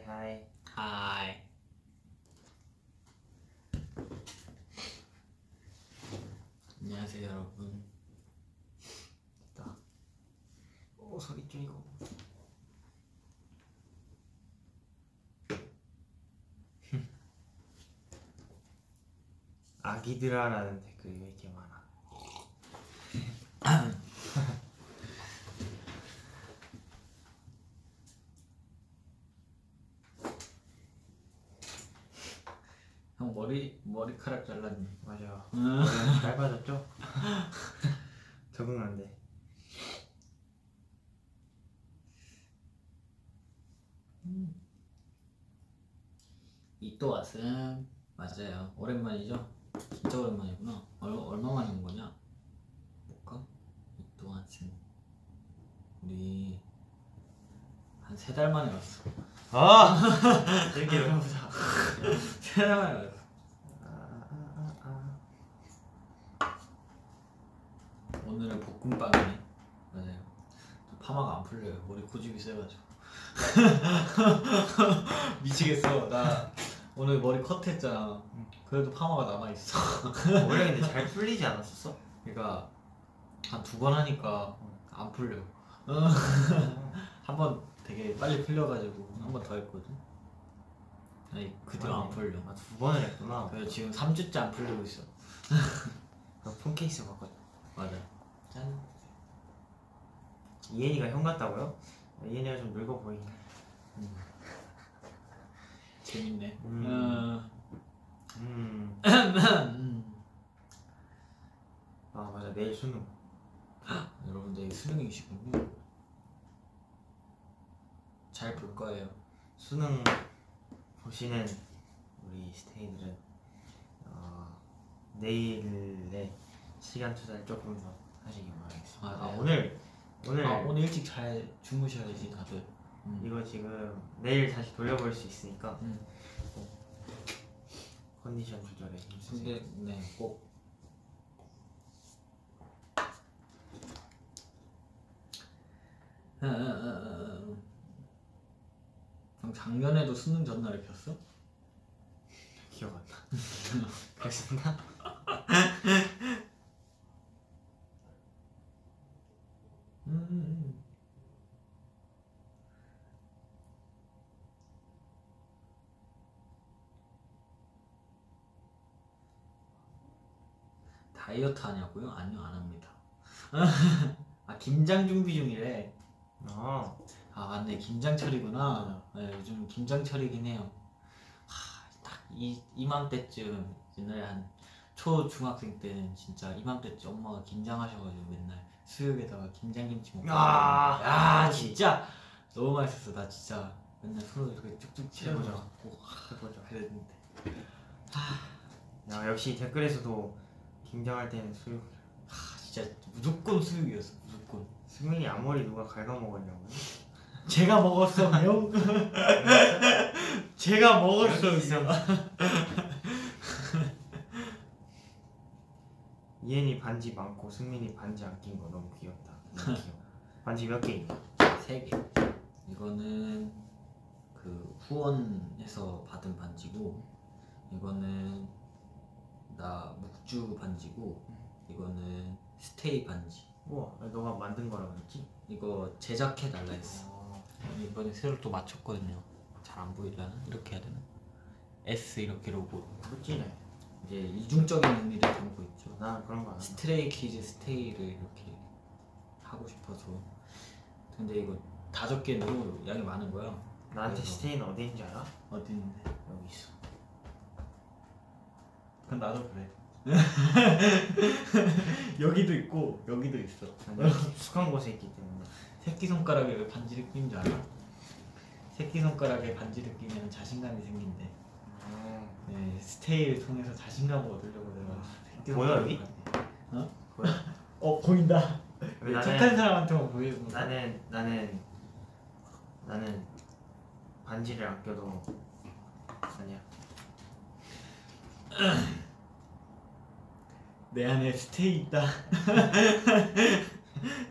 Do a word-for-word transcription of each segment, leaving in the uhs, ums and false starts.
하이. 하이. 안녕하세요 여러분. 됐다. 오 소리 줄이고. 아기들아라는 댓글이 왜 이렇게 많아? 형 머리 머리카락 잘랐네. 맞아. 머리가 짧아졌죠? 적응 안 돼. 음. 이또 왔음. 맞아요. 오랜만이죠? 진짜 오랜만이구나. 얼, 얼마 만에 온 거냐? 볼까? 이또 왔음. 우리 한 세 달 만에 왔어. 아! 이렇게 해보자. 세 달 만에 왔어. 아, 아, 아, 아. 오늘은 볶음빵이네. 맞아요. 파마가 안 풀려요. 머리 고집이 세가지고. 미치겠어. 나 오늘 머리 컷했잖아. 그래도 파마가 남아있어. 원래 근데 잘 풀리지 않았었어? 그러니까 한 두 번 하니까 안 풀려. 한 번 되게 빨리 풀려가지고 한 번 더 했거든. 아니 그 뒤로 안 풀려. 아, 두 번을 했구나. 그래서 지금 삼 주째 안 풀리고 있어. 그 폰케이스 봤거든. 맞아. 짠. 이엔이가 형 같다고요? 이엔이가 좀 늙어 보이긴 해. 음. 재밌네. 음. 음. 음. 음. 아 맞아, 내일 수능. 여러분 내일 수능이시군요. 잘 볼 거예요. 수능 보시는 우리 스테이들은 어, 내일에 시간 투자를 조금 더 하시길 바라겠습니다. 아, 아, 네. 오늘 오늘 아, 오늘 일찍 잘 주무셔야지 다들. 음. 이거 지금 내일 다시 돌려볼 수 있으니까 음. 컨디션 조절에 힘쓰세요. 근데 네 꼭. 그럼 작년에도 수능 전날에 폈어? 기억 안 나. 그랬었나? 음. 다이어트 하냐고요? 아니요, 안 합니다. 아, 김장 준비 중이래. 아, 아, 맞네. 김장철이구나. 네, 요즘 김장철이긴 해요. 하, 딱 이, 이맘때쯤 옛날에 한 초중학생 때는 진짜 이맘때쯤 엄마가 김장하셔가지고 맨날 수육에다가 김장김치 먹고. 아, 아, 아, 진짜 너무 맛있었어. 나 진짜 맨날 손으로 이렇게 쭉쭉 칠해서 해보자. 먹고 해보자. 그랬는데. 야, 역시 댓글에서도 김장할 때는 수육. 아, 진짜 무조건 수육이었어. 무조건. 승민이 앞머리 누가 갉아먹었냐고. 제가 먹었어요. 제가 먹었어요. 이엔이 반지 많고 승민이 반지 안 낀 거 너무 귀엽다. 너무 귀여워. 반지 몇 개 있냐? 세 개. 이거는 그 후원해서 받은 반지고, 이거는 나 묵주 반지고, 이거는 스테이 반지. 우와, 너가 만든 거라 그랬지? 이거 제작해 달라 했어. 어, 이번에 새로 또 맞췄거든요. 잘 안 보이려나? 이렇게 해야 되나? S 이렇게 로고. 멋지네. 이제 이중적인 의미를 담고 있죠. 난 그런 거 안 한다. 스트레이 키즈 스테이를 이렇게 하고 싶어서. 근데 이거 다 적기엔 너무 양이 많은 거야. 나한테 그래서. 스테이는 어디 있는지 알아? 어디 있는데? 여기 있어. 그럼 나도 그래. 여기도 있고 여기도 있어. 난 깊숙한 곳에 있기 때문에. 새끼손가락에 왜 반지를 끼는 줄 알아? 새끼손가락에 반지를 끼면 자신감이 생긴대. 어, 네, 스테이를 통해서 자신감을 얻으려고 내가 새끼손가락을 보여, 여기? 반지. 어? 보여? 어 보인다. 왜 나는- 착한 사람한테만 보이고. 나는 나는 나는 반지를 아껴도 아니야. 내 안에 스테이 있다.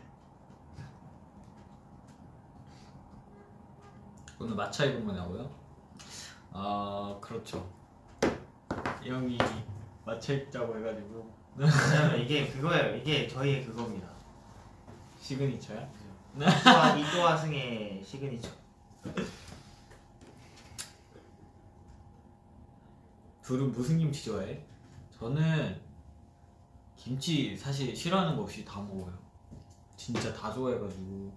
오늘 마차 입은 거냐고요? 아 그렇죠. 형이 맞춰 입자고 해가지고 왜냐면 이게 그거예요. 이게 저희의 그겁니다. 시그니처야? 이또아 이또아 승의 시그니처. 둘은 무슨 김치 좋아해? 저는 김치 사실 싫어하는 거 없이 다 먹어요. 진짜 다 좋아해가지고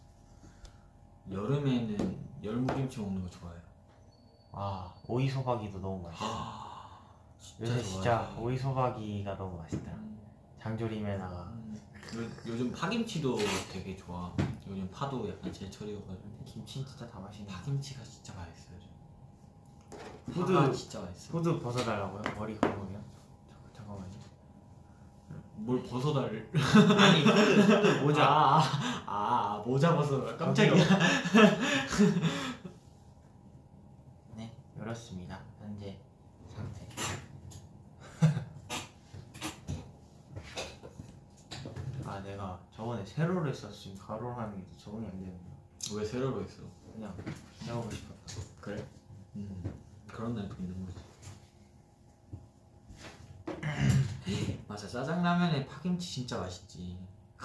여름에는 열무김치 먹는 거 좋아해요. 아 오이 소박이도 너무 맛있어. 아, 요새 진짜 좋아해. 오이 소박이가 너무 맛있다. 음, 장조림에다가. 음. 요, 요즘 파김치도 되게 좋아. 요즘 파도 약간 제철이어가지고 김치는 진짜 다 맛있네. 파김치가 진짜 맛있어요. 후드- 파가 진짜 맛있어. 후드 벗어달라고요? 머리 감으면? 잠깐, 잠깐만요. 뭘 벗어달? 아니 후드, 후드 모자. 아, 아, 아, 아 모자 벗어. 깜짝이야. 네 열었습니다. 현재 상태. 아 내가 저번에 세로로 했었으면 가로로 하는 게 적응이 안 되는 거야. 왜 세로로 했어? 그냥 해보고 싶었다. 그래? 음 그런 날도 있는 거지. 맞아 짜장라면에 파김치 진짜 맛있지. 하,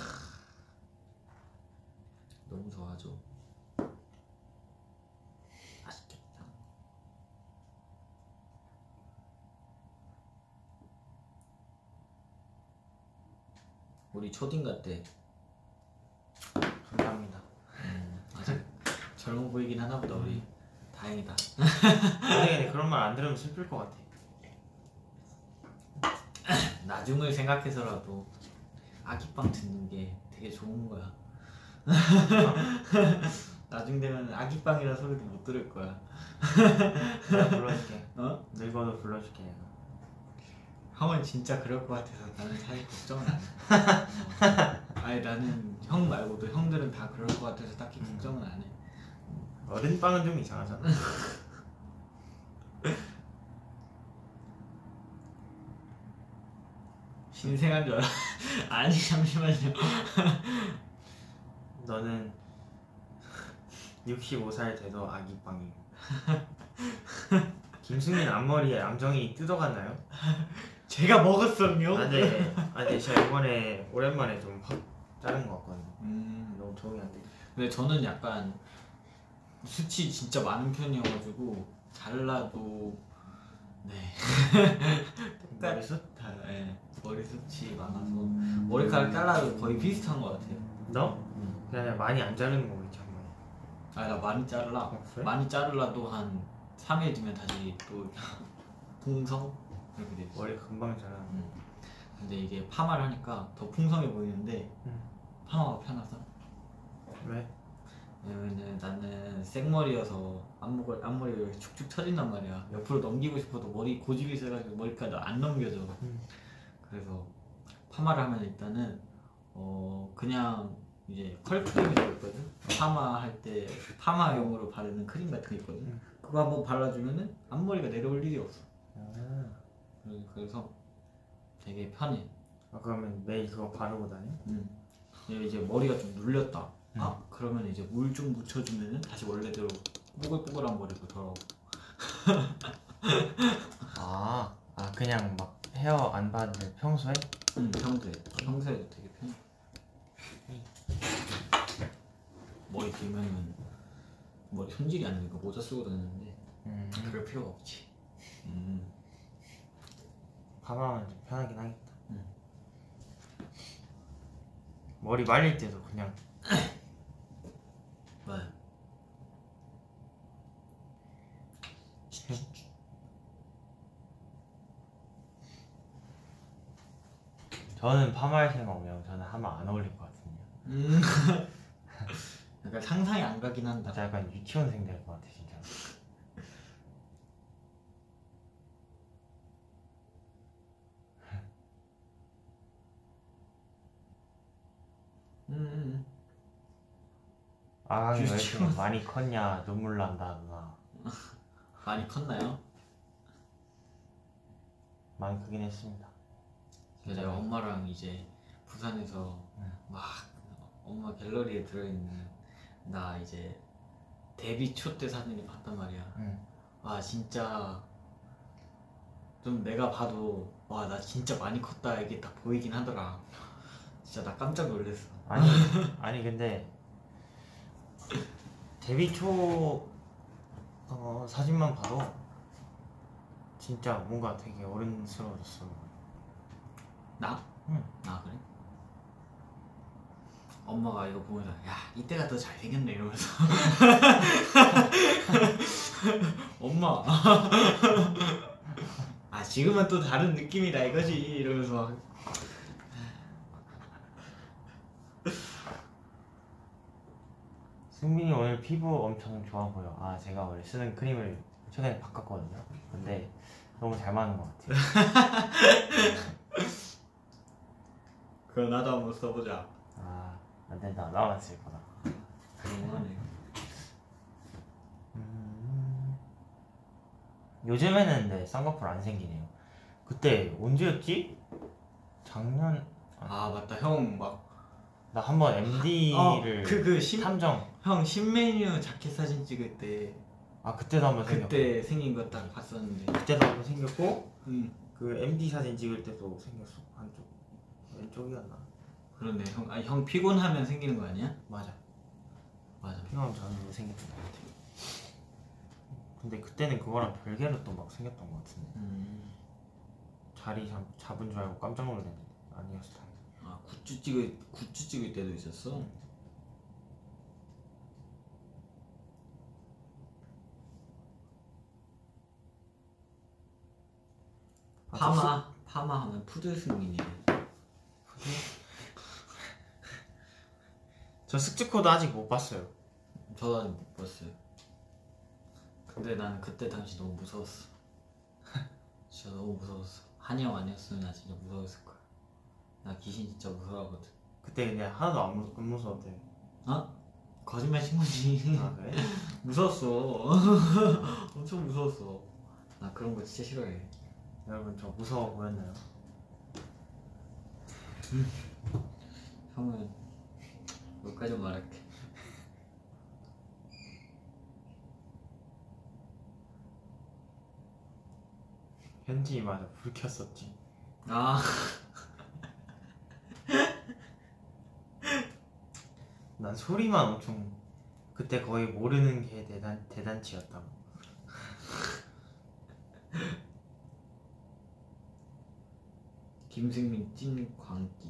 너무 좋아하죠. 맛있겠다. 우리 초딩 같대. 감사합니다. 음, 아직 젊어 보이긴 하나 보다 우리. 다행이다. 근데 그런 말 안 들으면 슬플 것 같아. 나중을 생각해서라도 아기빵 듣는 게 되게 좋은 거야. 나중 되면 아기빵이라 소리도 못 들을 거야. 내가 불러줄게. 어? 늙어도 불러줄게 내가. 형은 진짜 그럴 것 같아서 나는 사실 걱정은 안 해. 어. 아니 나는 형 말고도 형들은 다 그럴 것 같아서 딱히 걱정은 안 해. 어른빵은 좀 이상하잖아. 신생한 줄 알아. 아니 잠시만요. 너는 육십오 살 돼도 아기빵이고. 김승민 앞머리에 암정이 뜯어갔나요? 제가 먹었음요. 아 네. 아 네. 제가 이번에 오랜만에 좀 확 자른 것 같거든요. 음. 너무 적응이 안 돼. 근데 저는 약간 수치 진짜 많은 편이어가지고 잘라도 네. 머리숱? 다, 예. 머리 숱이 많아서 머리카락 잘라도 거의 비슷한 것 같아요. 너? 음. 그냥 많이 안 자르는 거 있지 한 번에. 아니 나 많이 자르라. 어, 그래? 많이 자르라도 한 삼 일 뒤면 다시 또 풍성 이렇게 돼 있어. 머리 금방 자라. 음. 근데 이게 파마를 하니까 더 풍성해 보이는데 음. 파마가 편하다. 왜? 왜냐면은 나는 생머리여서 앞머리, 앞머리가 이렇게 축축 처진단 말이야. 옆으로 넘기고 싶어도 머리 고집이 있어가지고 머리카락 안 넘겨져. 음. 그래서 파마를 하면 일단은 어 그냥 이제 컬 크림이라고 있거든. 파마 할 때 파마용으로 바르는 크림 같은 거 있거든. 음. 그거 한번 발라주면은 앞머리가 내려올 일이 없어. 아. 그래서 되게 편해. 아 그러면 매일 그거 바르고 다녀? 음. 이제 머리가 좀 눌렸다. 음. 아 그러면 이제 물 좀 묻혀주면은 다시 원래대로 뽀글뽀글한 머리로 돌아오고. 아, 아 그냥 막 헤어 안 받는데 평소에? 응 평소에 평소에도 되게 편해. 머리 길면은 머리 손질이 안 되니까 모자 쓰고 다니는데 음. 그럴 필요가 없지. 음. 파마하면 좀 편하긴 하겠다. 음. 머리 말릴 때도 그냥 맞아. 저는 파마할 생각 오면 저는 하마 안 어울릴 것 같은데요. 음. 약간 상상이 안 가긴 한다. 진짜 약간 유치원생 될 것 같아 진짜. 음. 아강이 왜 이렇게 유치원. 많이 컸냐 눈물 난다 누나. 많이 컸나요? 많이 크긴 했습니다. 제가 엄마랑 이제 부산에서 응. 막 엄마 갤러리에 들어있는 나 이제 데뷔 초 때 사진을 봤단 말이야. 응. 와 진짜 좀 내가 봐도 와 나 진짜 많이 컸다 이게 딱 보이긴 하더라. 진짜 나 깜짝 놀랐어. 아니 아니 근데 데뷔 초 어, 사진만 봐도 진짜 뭔가 되게 어른스러워졌어. 나? 응. 아 그래? 엄마가 이거 보면서 야 이때가 더 잘생겼네 이러면서 엄마 아 지금은 또 다른 느낌이다 이거지 이러면서 막 승민이 오늘 피부 엄청 좋아 보여. 아 제가 원래 쓰는 크림을 최근에 바꿨거든요. 근데 너무 잘 맞는 것 같아요. 그거 나도 한번 써보자. 아 안된다. 나만 쓸 거다. 너무하네. 음... 요즘에는 근데 쌍꺼풀 안 생기네요. 그때 언제였지? 작년... 아 맞다 형 막 나 한번 엠디를 그 그 신 탐정 형 신메뉴 자켓 사진 찍을 때 아 그때도 한번 생겼고 그때 생긴 거 딱 봤었는데. 그때도 한번 생겼고 응 그 엠디 사진 찍을 때도 생겼어. 한쪽 왼쪽이었나? 그러네 형. 아니 형 피곤하면 생기는 거 아니야? 맞아. 맞아. 피곤하면 저는 생겼던 것 같아. 근데 그때는 그거랑 별개로 또 막 생겼던 것 같은데 음. 자리 잡, 잡은 줄 알고 깜짝 놀랐는데 아니었어. 다행히. 아 굿즈 찍을 굿즈 찍을 때도 있었어. 아, 파마 파마 하면 푸드 승민이. 저 숙제 코드 아직 못 봤어요. 저도 아직 못 봤어요. 근데 난 그때 당시 너무 무서웠어. 진짜 너무 무서웠어. 한이 형 아니었으면 나 진짜 무서웠을 거야. 나 귀신 진짜 무서워하거든. 그때 그냥 하나도 안, 무, 안 무서웠대. 어? 거짓말 친 거지. 아 그래? 무서웠어. 엄청 무서웠어. 나 그런 거 진짜 싫어해. 여러분 저 무서워 보였나요? 형은 여기까지 말할게. 현진이 맞아 불 켰었지. 아 난 소리만 엄청 그때 거의 모르는 게 대단 대단치였다고. 김승민 찐 광기.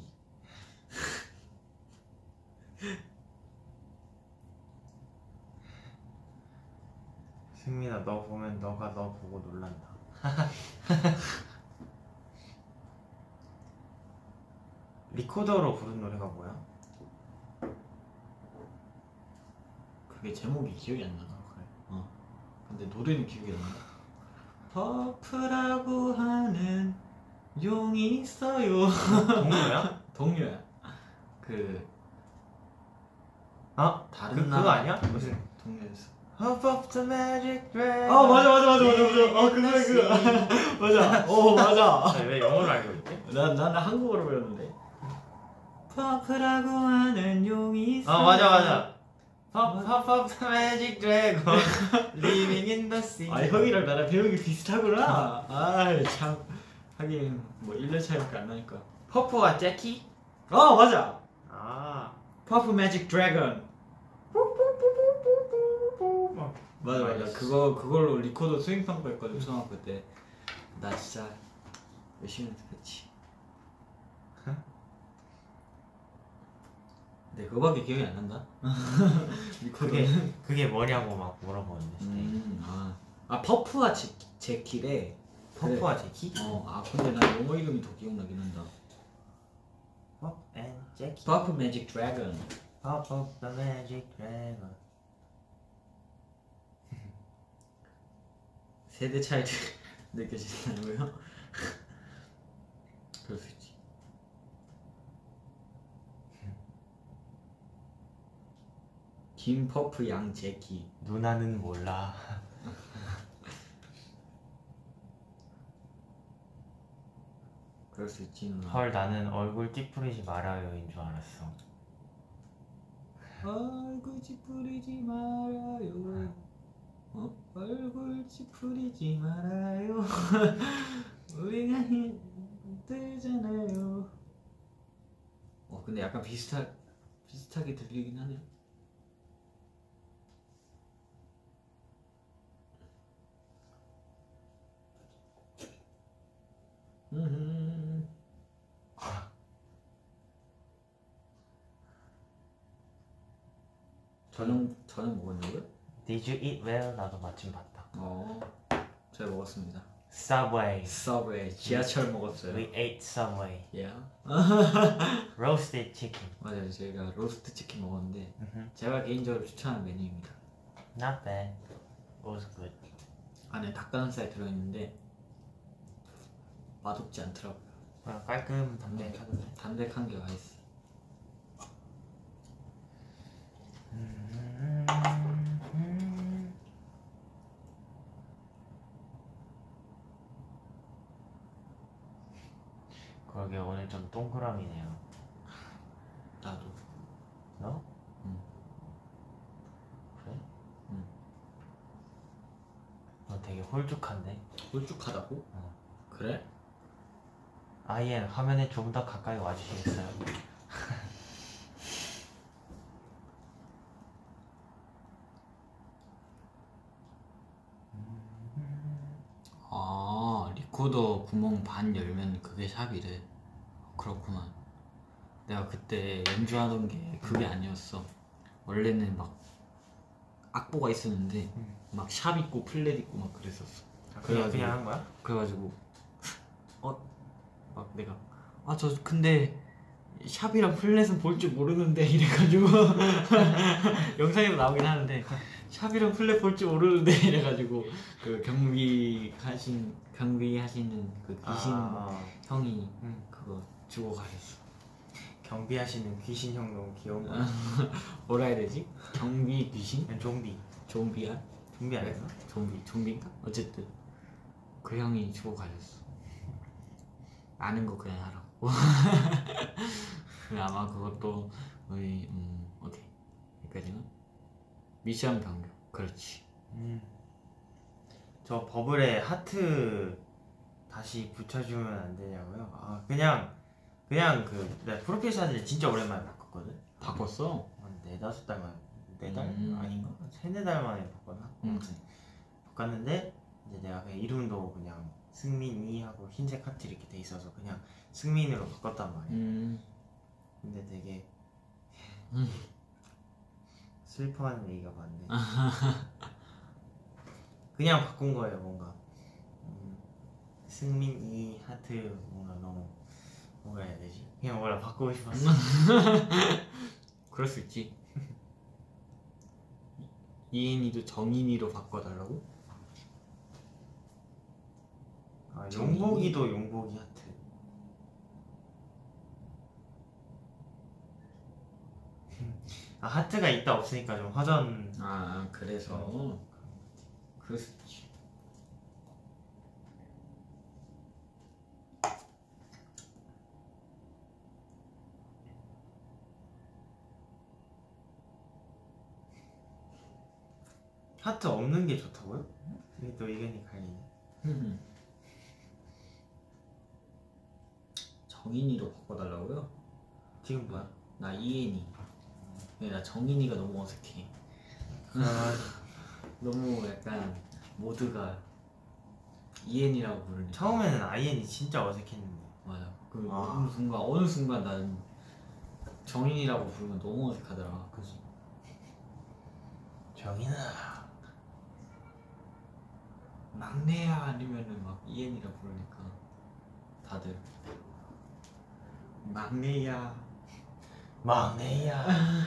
승민아 너 보면 너가 너 보고 놀란다. 리코더로 부른 노래가 뭐야? 그게 제목이 기억이 안 나. 아 그래. 어. 근데 노래는 기억이 안 나. 퍼프라고 하는 용이 있어요. 동료야? 동료야. 그 아 다른 그, 그거 나라 아니야? 무슨 동료였어. Hop of the magic dragon. 아 맞아 맞아 맞아 맞아 맞아. 어 그거야 그거. 맞아. 어 맞아. 아, 왜 영어로 알고 있지? 난 나는 한국어로 배웠는데. 퍼프라고 하는 용이 있어. 아 맞아 맞아. Hop hop of the magic dragon, living in the sea. 아 형이랑 나랑 배우기 비슷하구나. 아참 하긴 뭐 일 년 차이밖에 안 나니까. 퍼프가 재키? 어 맞아. 아 퍼프 매직 드래곤. 맞아 맞아. 그거 그걸로 리코더 스윙 평가 했거든 초등학교 때. 나 진짜 열심히 연습했지. 근데 그거밖에 기억이 안 난다. 그게 그게 뭐냐고 막 물어보는데. 음, 아, 아 퍼프와 제, 제키래. 퍼프와 재키? 어, 아 근데 난 영어 이름이 더 기억나긴 한다. 퍼프 앤 재키. 퍼프 매직 드래곤. Pop of the magic dragon. 세대 차이를 느껴지시나고요? 그럴 수 있지. 김 퍼프 양 제키. 누나는 몰라. 그럴 수 있지 누나. 헐 나는 얼굴 찌푸리지 말아요인 줄 알았어. 얼굴 찌푸리지 말아요. 어? 얼굴 찌푸리지 말아요. 우리가 힘들잖아요. 어 근데 약간 비슷하 비슷하게 들리긴 하네요. 음. 저녁 저녁 먹었냐고요? Did you eat well? 나도 마침 봤다. 어, 잘 먹었습니다. Subway. 서브웨이 지하철 먹었어요. We ate Subway. Yeah. Roasted chicken. 맞아요, 저희가 로스트 치킨 먹었는데 Mhm. 제가 개인적으로 추천하는 메뉴입니다. Not bad. It was good. 안에 닭가슴살 들어있는데 맛없지 않더라고요. 그냥 깔끔 담백하던데. 담백한 게 맛있어. 그러게 오늘 좀 동그라미네요. 나도. 너? 응. 그래? 응. 너 되게 홀쭉한데? 홀쭉하다고? 어. 그래? 아이엔 화면에 좀 더 가까이 와주시겠어요? 아, 리코더 구멍 반 열면 그게 샵이래. 그렇구나. 내가 그때 연주하던 게 그게 아니었어. 원래는 막 악보가 있었는데 음. 막 샵 있고 플랫 있고 막 그랬었어. 아, 그냥, 그래가지고- 그냥 한 거야? 그래가지고 어? 막 내가 아 저 근데 샵이랑 플랫은 볼 줄 모르는데 이래가지고 영상에도 나오긴 하는데 샵이랑 플랫 볼 줄 모르는데 이래가지고 그 경비 하신 경비 하시는 그 귀신 아, 형이 음. 그거 주고 가셨어. 경비하시는 귀신 형 너무 귀여운 거야. 뭐라 해야 되지? 경비 귀신? 그냥 좀비. 좀비야? 좀비 아니었나? 좀비 좀비인가? 어쨌든 그 형이 주고 가셨어. 아는 거 그냥 하라고. 아마 그것도 우리 음 오케이 여기까지는 미션 변경. 그렇지. 음. 저 버블에 하트 다시 붙여주면 안 되냐고요? 아 그냥 그냥 그 내가 프로필 사진을 진짜 오랜만에 바꿨거든. 바꿨어? 한 네다섯 달 만에 네 달? 음. 아닌가? 세네 달 만에 바꿨나? 음. 아무튼 바꿨는데 이제 내가 그냥 이름도 그냥 승민이 하고 흰색 하트 이렇게 돼 있어서 그냥 승민으로 바꿨단 말이야. 음. 근데 되게 음. 슬퍼하는 얘기가 많네. 그냥 바꾼 거예요 뭔가. 음, 승민이 하트 뭔가 너무 뭐라 해야 되지? 그냥 원래 바꾸고 싶었어. 그럴 수 있지. 이엔이도 정인이로 바꿔달라고? 아, 정인이? 용복이도 용복이 하트. 아 하트가 있다 없으니까 좀 화전. 아 그래서 그럴 수 있지. 하트 없는 게 좋다고요? 이게 또 의견이 갈리네. 정인이로 바꿔달라고요? 지금 뭐야? 나 이엔이. 근데 나 정인이가 너무 어색해. 아, 너무 약간 모두가 이엔이라고 부르니까. 처음에는 아이엔이 진짜 어색했는데. 맞아. 그 아. 어느 순간 어느 순간 난 정인이라고 부르면 너무 어색하더라. 그지. 정인아. 막내야 아니면은 막 이엔이라 부르니까 다들 막내야. 막내야.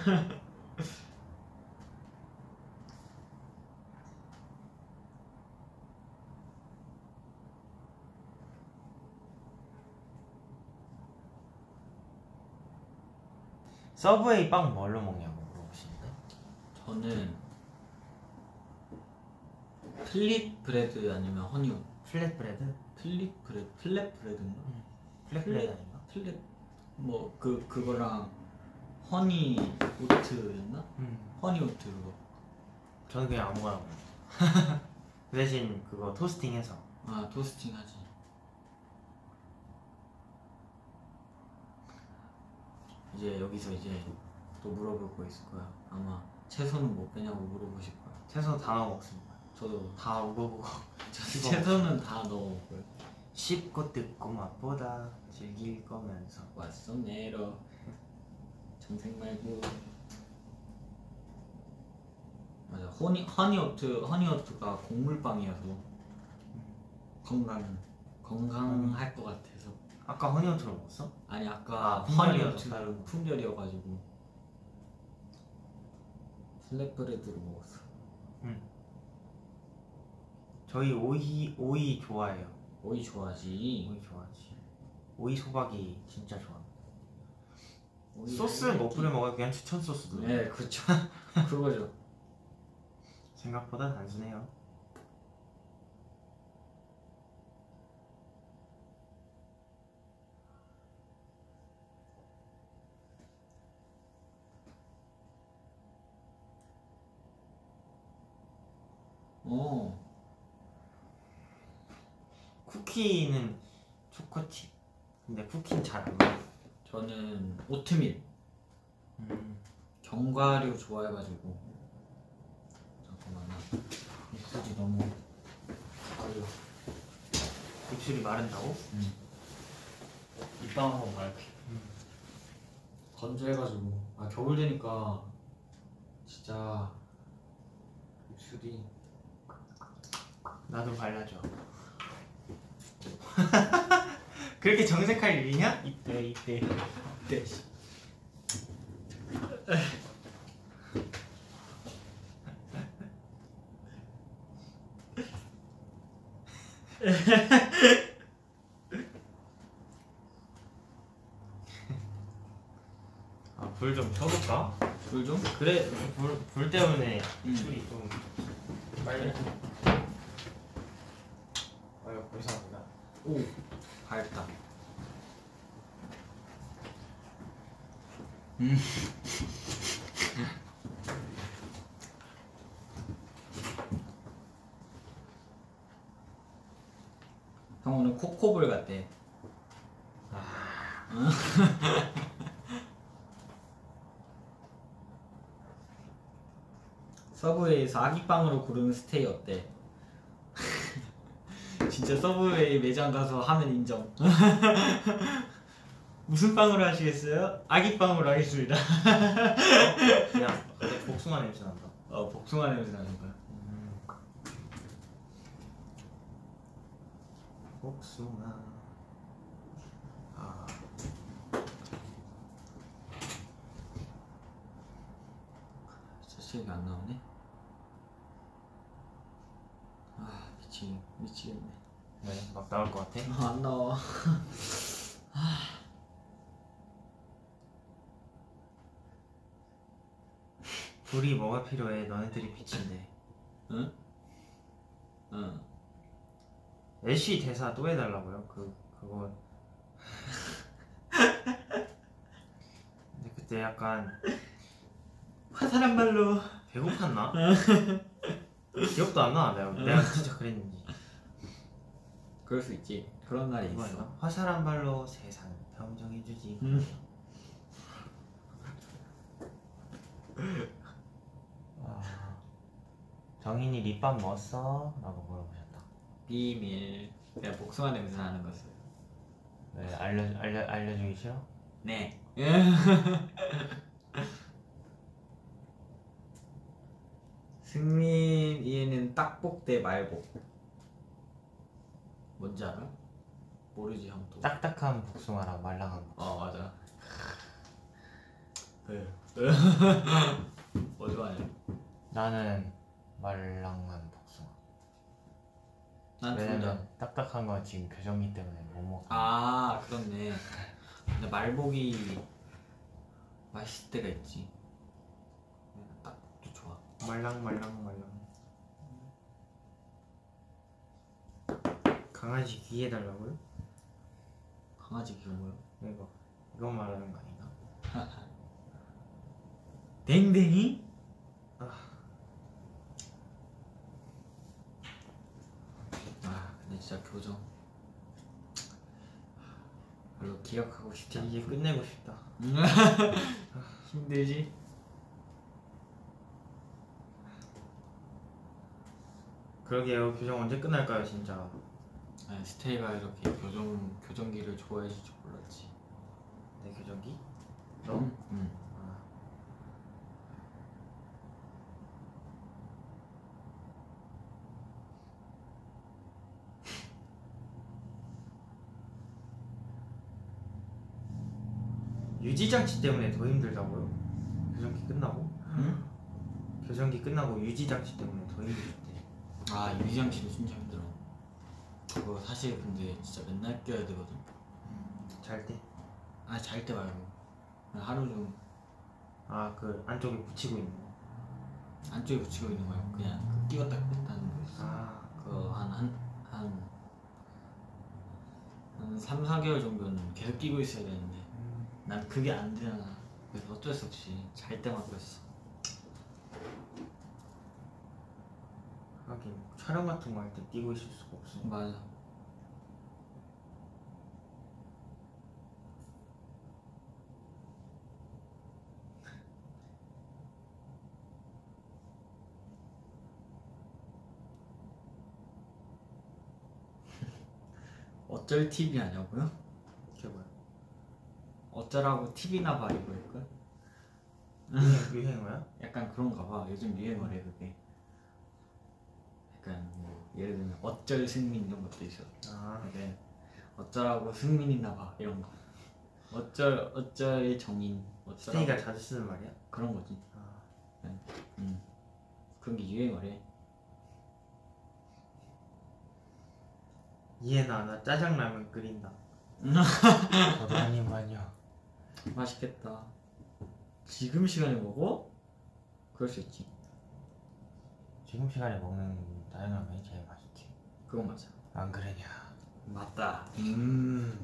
서브웨이 빵 뭘로 먹냐고 물어보시는데. 저는 플립 브레드 아니면 허니오. 플랫브레드? 플립 브레드, 플랫 브레드인가? 플랫브레드 아닌가? 플랫 뭐 그 그거랑 허니 오트였나? 음. 허니 오트 그거. 저는 그냥 아무거나 먹어요. 그 대신 그거 토스팅해서. 아 토스팅 하지. 이제 여기서 이제 또 물어볼 거 있을 거야. 아마 채소는 못 빼냐고 물어보실 거야. 채소 다 넣어 먹습니다. 저도 다 우거우거. 채소는 다 넣어 먹고요. 씹고 뜯고 맛보다 즐길 거면서. 왔어 내려 정색 말고. 맞아 허니 허니오트 허니오트가 곡물빵이어서 건강 건강할 것 같아서. 아까 허니오트로 먹었어? 아니 아까 아, 품절이어서 허니오트 다르고. 품절이어가지고 플랫브레드로 먹었어. 응. 저희 오이 오이 좋아해요. 오이 좋아하지. 오이 좋아하지. 오이 소박이 진짜 좋아. 오이 소스를 못 알레르기. 뿌려 먹어요. 그냥 추천 소스도. 네 그렇죠. 그거죠. 생각보다 단순해요. 어 쿠키는 초코칩. 근데 쿠키는 잘 안 먹어. 저는 오트밀 음. 견과류 좋아해가지고. 잠깐만 나 입술이 너무 가려. 입술이 마른다고? 응. 입방 한번 말게. 음. 건조해가지고. 아 겨울 되니까 진짜 입술이. 나도 발라줘. 그렇게 정색할 일이냐? 이때 이때 네. 아, 불 좀 켜볼까? 불 좀? 그래, 불, 불 때문에 음. 입술이 좀 빨리. 아유, 고생합니다. 오 밝다. 음. 형 오늘 코코볼 같대. 아, 서브웨이에서 아기빵으로 고르는 스테이 어때? 진짜 서브웨이 매장 가서 하면 인정. 무슨 빵으로 하시겠어요? 아기빵으로 하겠습니다. 그냥 근데 복숭아 냄새 난다. 어 복숭아 냄새 나는 거야. 음. 복숭아. 아, 자식이 안 나오네. 아 미치 미치겠네. 네, 막 나올 것 같아. 어, 안 나와. 불이 뭐가 필요해? 너네들이 빛인데. 응? 응. 애쉬 대사 또 해달라고요? 그 그거. 근데 그때 약간 화살한 발로. 배고팠나? 기억도 안 나. 내가 내가 진짜 그랬는지. 그럴 수 있지. 그런 날이 뭐였나? 있어. 화살 한 발로 세상 평정해주지. 음. 아, 정인이 립밤 먹었어? 라고 물어보셨다. 비밀. 내가 복숭아 냄새 나는 것을. 왜 알려 알려 알려주기 싫어? 네. 승민 이해는 딱복 대 말복. 뭔지 알아? 모르지 형 또. 딱딱한 복숭아랑 말랑한 복숭아. 어 맞아. 네. 뭐 좋아해? 나는 말랑한 복숭아. 난 둘 다. 왜냐면 딱딱한 건 지금 교정기 때문에 못 먹어. 아 그렇네. 근데 말복이 맛있을 때가 있지. 딱복도 좋아. 말랑 말랑 말랑. 강아지 귀 해달라고요? 강아지 귀여워요. 이거 이거 말하는 거 아닌가? 댕댕이? 아, 교정 별로 기억하고 싶지 않아. 이제 끝내고 싶다. 힘들지? 그러게요. 교정 언제 끝날까요 진짜. 아니, 스테이가 이렇게 교정 교정기를 좋아해줄 줄 몰랐지. 내 교정기? 너? 응? 응. 아. 유지장치 때문에 더 힘들다고요? 교정기 끝나고? 응? 교정기 끝나고 유지장치 때문에 더 힘들었대. 아 유지장치도 진짜 힘들어. 그거 사실 근데 진짜 맨날 껴야 되거든. 잘 때? 아 잘 때 말고 그냥 하루 중 아 그 안쪽에 붙이고 있는 거. 안쪽에 붙이고 있는 거야. 그냥 그 끼웠다 뺐다 하는 거 있어. 아 그거 한 한 한 한 삼, 사 개월 정도는 계속 끼고 있어야 되는데 음. 난 그게 안 되잖아. 그래서 어쩔 수 없이 잘 때만 꼈어. 하긴 촬영 같은 거 할 때 뛰고 있을 수가 없어. 맞아. 어쩔 팁이 아냐고요? 그게 뭐야? 어쩌라고 팁이나 봐 이거일걸? 유행, 유행어야? 약간 그런가 봐. 요즘 유행어래 그게. 약간 뭐 예를 들면 어쩔 승민 이런 것도 있어. 아 약간 어쩌라고 승민이나 봐 이런 거. 어쩔 어쩔 정인. 어쩌라고 스테이가 자주 쓰는 말이야? 그런 거지. 아, 음 그런 게 유행어래. 이해나 나 짜장라면 끓인다. 저도 한 입만요. 맛있겠다. 지금 시간에 먹어? 그럴 수 있지. 지금 시간에 먹는 짜장라면이 제일 맛있지. 그건 맞아. 안 그러냐? 맞다. 음.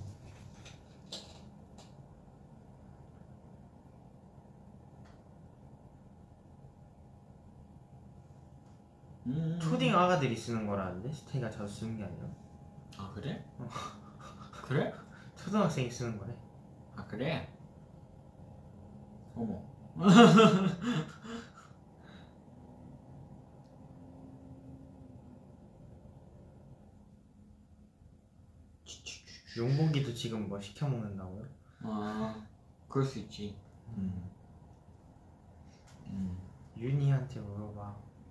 음. 초딩 아가들이 쓰는 거라는데 스테이가 자주 쓰는 게 아니라 아 그래? 그래? 초등학생이 쓰는 거래. 아 그래? 어머. 용복이도 지금 뭐 시켜 먹는다고요? 아 그럴 수 있지. 음. 음. 윤희한테 물어봐.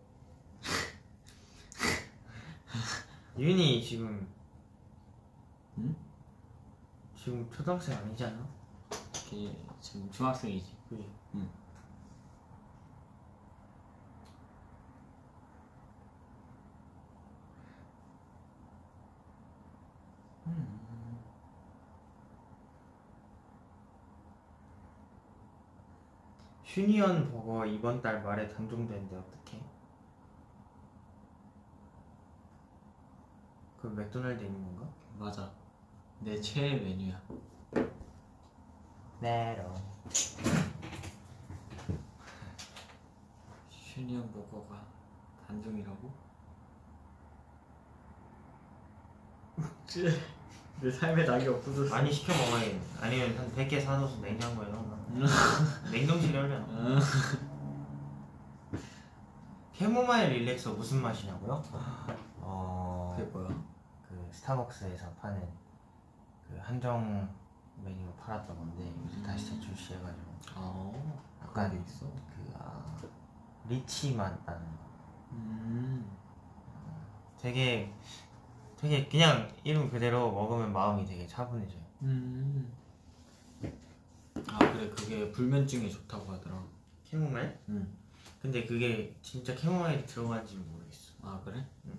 윤희 지금 응? 지금 초등학생 아니잖아? 걔 지금 중학생이지. 그지? 응. 음. 슈니언 버거 이번 달 말에 단종되는데 어떡해? 그 맥도날드 있는 건가? 맞아. 내 최애 메뉴야. 메론. 슈니언 버거가 단종이라고? 내 삶에 낙이 없어졌어. 많이 시켜 먹어야. 아니면 한 백 개 사놓아서 냉장고에 넣어놔. 냉동실에 얼려놔. 캐모마일 릴렉서 무슨 맛이냐고요? 어... 그게 뭐야? 그 스타벅스에서 파는 그 한정 메뉴로 팔았던 건데 요새 다시 재출시해가지고 아, 약간 그런 게 있어? 그 아, 리치 맛 나는 거. 음. 되게 되게 그냥 이름 그대로 먹으면 마음이 되게 차분해져요. 음. 아 그래 그게 불면증에 좋다고 하더라. 캐모마일? 응. 근데 그게 진짜 캐모마일이 들어간지 모르겠어. 아 그래? 응.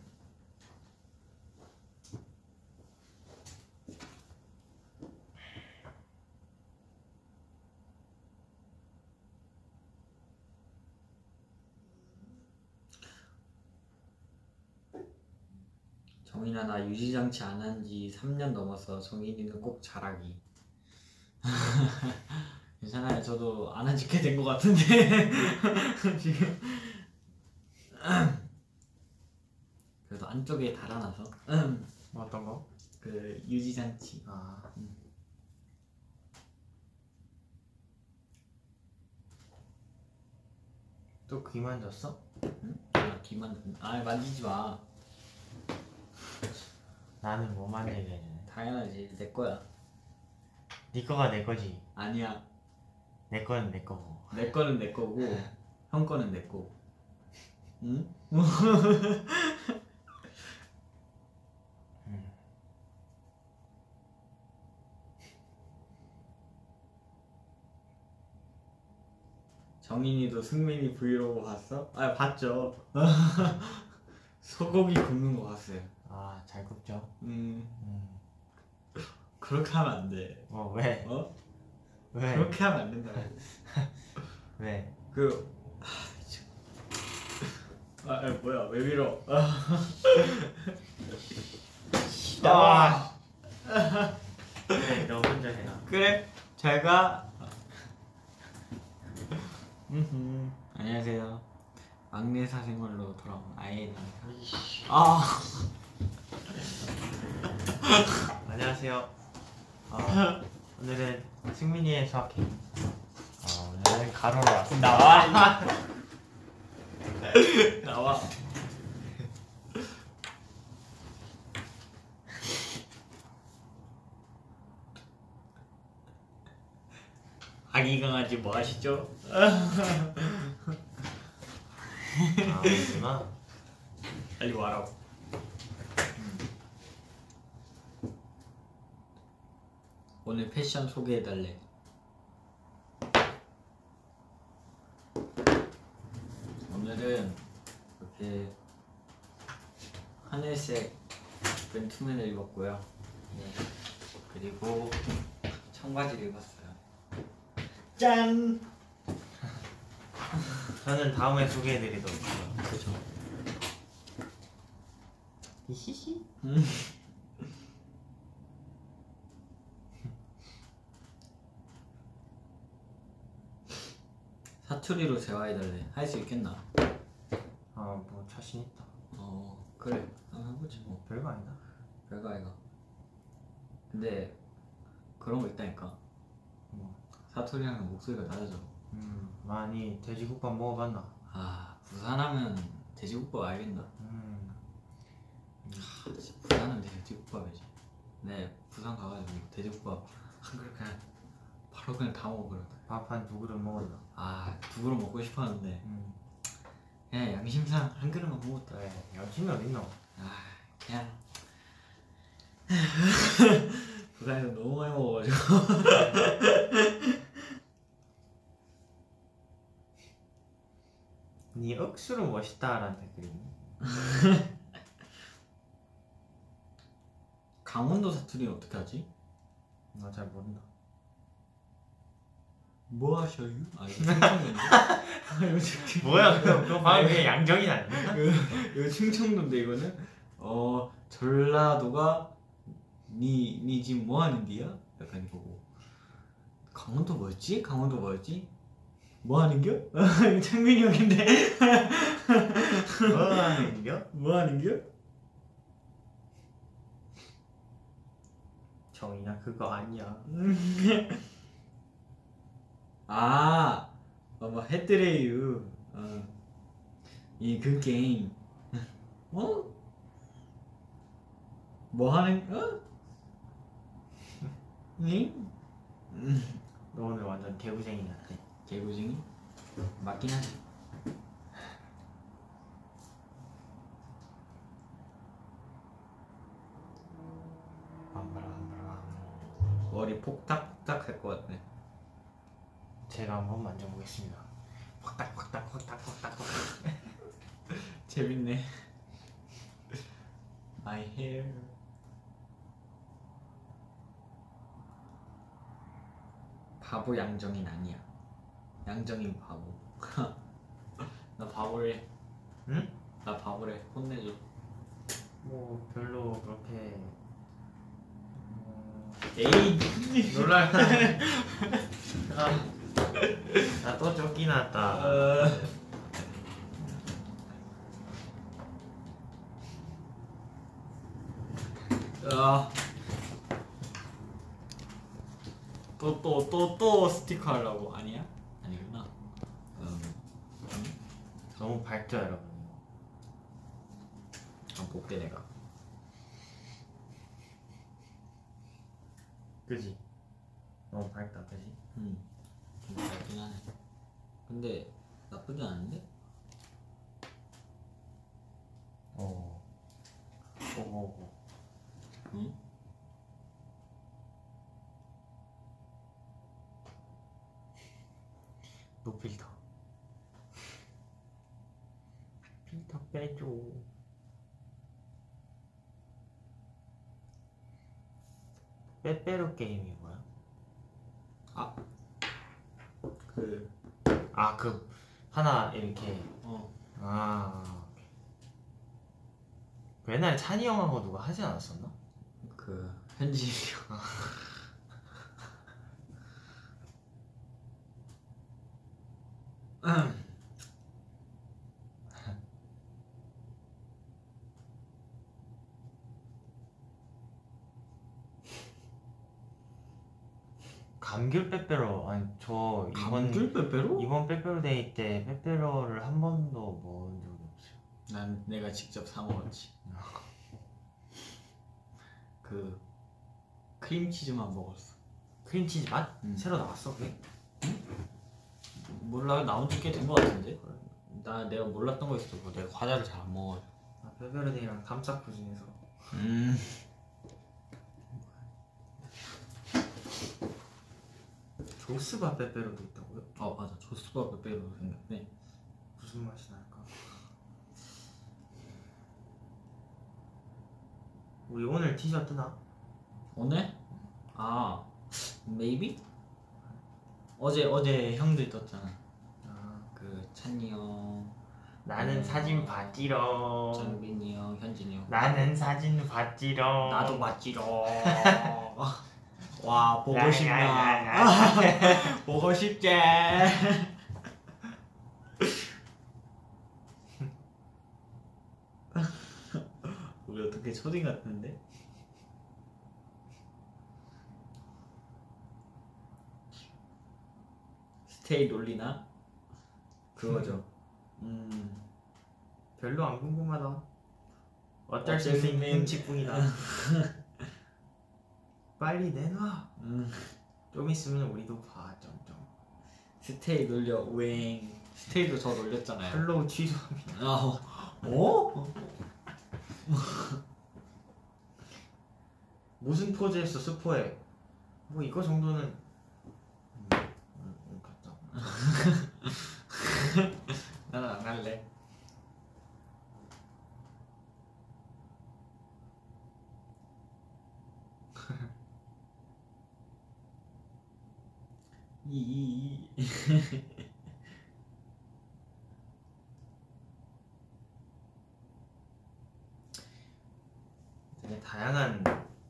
정인아 나 유지장치 안 한 지 삼 년 넘었어. 정인이는 꼭 잘하기. 괜찮아요. 저도 안 한 지 꽤 된 것 같은데 지금 그래도 안쪽에 달아놔서 어떤 거? 그 유지장치. 아. 음. 또 귀 만졌어? 응? 아 기만. 아 만지지 마. 나는 뭐 만지게 해주네. 당연하지. 내 거야. 네 거가 내 거지. 아니야. 내 거는 내 거고. 내 거는 내 거고 형 거는 내 거고. 응? 음. 정인이도 승민이 브이로그 봤어? 아 봤죠. 소고기 굽는 거 봤어요. 아, 잘 굽죠. 음 음. 그렇게 하면 안 돼. 어, 왜? 어? 왜? 그렇게 하면 안 된다고. 왜? 그 아, 아 뭐야 왜 밀어? 아. 그래, 너 혼자 해라. 그래 잘가. 음흠. 안녕하세요. 막내 사생활로 돌아온 아이입니다. 아 안녕하세요. 어, 오늘은 승민이의 수학행. 어, 오늘은 가로로 왔습니다. 나와. 나와. 아기 강아지 뭐 하시죠? 아, 오구나. 빨리 와라고. 오늘 패션 소개해달래. 오늘은 이렇게 하늘색 맨투맨을 입었고요. 네. 그리고 청바지를 입었어요. 짠! 저는 다음에 소개해드리도록 하죠. 그죠. 히히히. 음. 사투리로 대화해달래. 할 수 있겠나? 아, 뭐 자신 있다. 어 그래 한번 해보지 뭐. 별거 아니다. 별거 아이가. 근데 그런 거 있다니까. 뭐. 사투리랑 목소리가 다르죠. 음, 많이 돼지국밥 먹어봤나? 아 부산하면 돼지국밥 알겠나? 음, 아, 진짜 부산은 돼지국밥이지. 네 부산 가가지고 돼지국밥 한 그릇 그냥 바로 그냥 다 먹어버렸다. 밥 한 두 그릇 먹었나? 아두 그릇 먹고 싶었는데 음, 그냥 양심상 한 그릇만 먹었다. 그래. 여친이 어딨노? 아 그냥 부산에서 너무 많이 먹어가지고. 네 억수로 멋있다라는 댓글이 있네. 강원도 사투리는 어떻게 하지? 나 잘 모른다. 뭐 하셔요? 아 이거 충청도인데? 아 이거 충청. 뭐야 그거 그거 방금 그냥 양정이 아니야? 이거, 이거 충청도인데 이거는 어 전라도가 니 니 지금 뭐 하는디야? 약간 이거고. 강원도 뭐였지? 강원도 뭐였지? 뭐 하는겨? 이거 창민이 형인데. 뭐 하는겨? 뭐 하는겨? 정이나 그거 아니야. 아, 어, 뭐 헤드레유. 어. 이 그 게임. 어? 뭐 하는? 어? 응? 너 오늘 완전 개구쟁이 같아. 개구쟁이? 맞긴 하지. 빰바람바람. 머리 폭닥폭닥 할 것 같네. 제가 한번 만져보겠습니다. 확딱 확딱 확딱 확딱 확딱. 재밌네. My hair. 바보 양정인 아니야. 양정인 바보. 나 바보래. 응? 나 바보래. 혼내줘. 뭐 별로 그렇게 음... 에이. 놀랄. 나 또 쫓기났다. 어... 아. 또 또 또 또 스티커 하려고. 아니야? 아니구나. 음. 너무 밝죠 여러분. 안 볼게 내가. 그지? 너무 밝다 그지? 음. 좀 밝긴 하네. 근데 나쁘진 않은데? 어. 오오오. 응? 노필터. 필터 빼줘. 빼빼로 게임이 뭐야? 아. 그 아 그 하나 이렇게. 어. 아. 오케이. 그 옛날에 찬이 형하고 누가 하지 않았었나? 그 현진이 형. 감귤 빼빼로. 아니 저 이번 감귤 빼빼로? 이번 빼빼로 데이 때 빼빼로를 한 번도 먹은 적이 없어요. 난 내가 직접 사 먹었지. 그 크림치즈만 먹었어. 크림치즈 맛? 음. 새로 나왔어 그게? 몰라, 나온 지 꽤 된 거 같은데? 나 내가 몰랐던 거 있어. 뭐 내가 과자를 잘 안 먹어. 아, 빼빼로 데이랑 감사푸 중에서 음. 조스바 빼빼로도 있다고요? 어 맞아, 조스바 빼빼로 생겼네. 무슨 맛이 날까? 우리 오늘 티셔츠나? 오늘? 아, maybe? 어제 어제 형들 떴잖아. 아, 그 찬이 형, 나는 음. 사진 봤지롱. 정빈이 형, 현진이 형. 나는 사진 봤지롱. 나도 봤지롱. 와, 보고 야, 싶냐? 야, 야, 야. 보고 싶지. 우리 어떻게 초딩 같은데? 스테이 논리나? 그거죠. 음. 별로 안 궁금하다. 어쩔 수 어쩔 수 있는 있는 흠칫뿐이다. 빨리 내놔. 음. 좀 있으면 우리도 봐. 점점. 스테이 놀려. 웽. 스테이도 저 놀렸잖아요. 팔로우 취소합니다. 아, 어? 무슨 포즈했어 스포에? 뭐 이거 정도는. 음, 음, 음, 갔다. 나는 안 할래. 이. 되게 다양한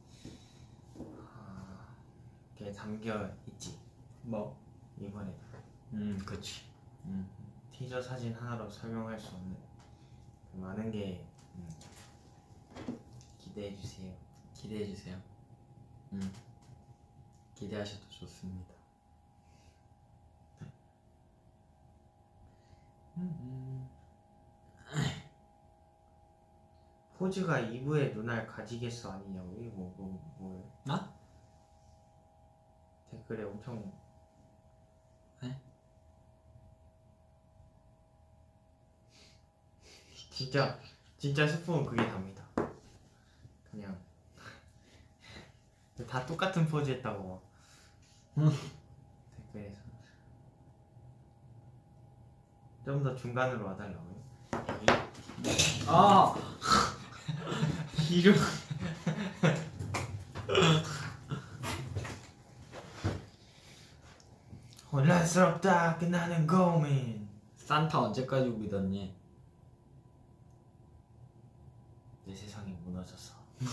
아, 게 담겨 있지 뭐? 이번에. 음, 그렇지. 음. 티저 사진 하나로 설명할 수 없는 그 많은 게 음, 기대해 주세요. 기대해 주세요. 음. 기대하셔도 좋습니다. 음. 포즈가 이 부의 눈알 가지겠어 아니냐고. 이게 뭐, 뭐, 뭐예요? 나? 댓글에 엄청. 네? 진짜 진짜 스포는 그게 답니다. 그냥 다 똑같은 포즈 했다고 댓글에서. 좀 더 중간으로 와달라고요. 여기. 아! 이름. 혼란스럽다 끝나는 고민. 산타 언제까지 믿었니? 내 세상이 무너졌어.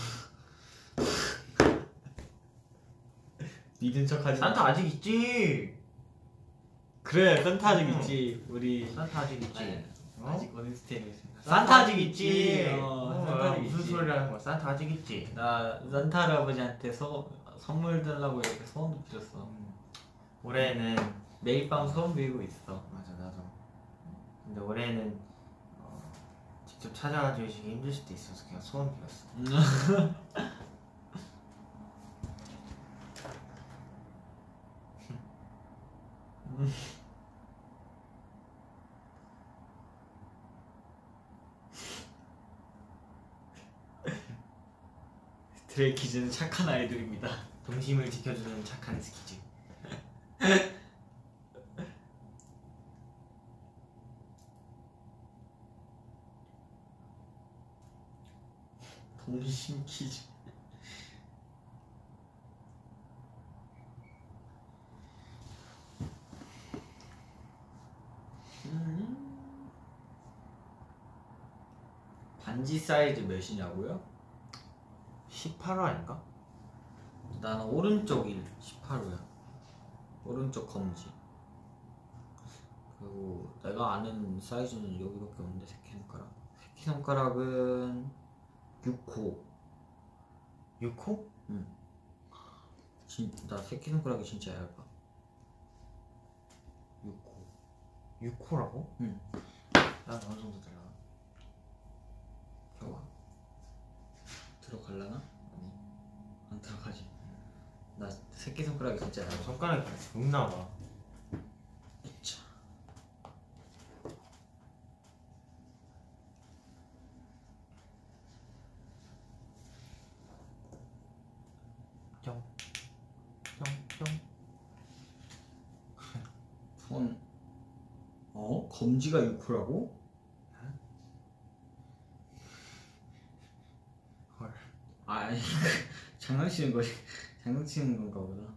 믿은 척하지. 산타 아직 있지. 그래, 산타 아직 응. 있지. 우리 산타 아직 있지. 네. 어? 어? 아직 어린 스테이가 있습니다. 산타 아직 있지. 어, 어, 산타 아직 무슨 있지. 소리라는 거야? 산타 아직 있지. 나 산타 할아버지한테 서, 선물 달라고 이렇게 소원도 빌었어. 음. 올해는 매일 밤 소원 빌고 있어. 맞아 나도. 근데 올해는 어, 직접 찾아와 주시기 힘들 수도 있어서 그냥 소원 빌었어. 드레이키즈는 착한 아이들입니다. 동심을 지켜주는 착한 스키즈. 동심 퀴즈. 음. 반지 사이즈 몇이냐고요? 십팔 호 아닌가? 나는 오른쪽 일 십팔 호야. 오른쪽 검지. 그리고 내가 아는 사이즈는 여기밖에 없는데 새끼손가락. 새끼손가락은 육 호. 육 호? 응. 진, 나 새끼손가락이 진짜 얇아. 육 호. 육 호라고? 응. 난 어느 정도 되려나? 봐봐. 들어갈라나? 아니. 안 들어가지. 나 새끼손가락이 진짜 얇아. 손가락이 죽나 봐. 으차. 뿅. 뿅. 뿅. 손. 어? 검지가 육 호라고? 헐. 아이 장난치는 거지. 장난치는 건가 보다.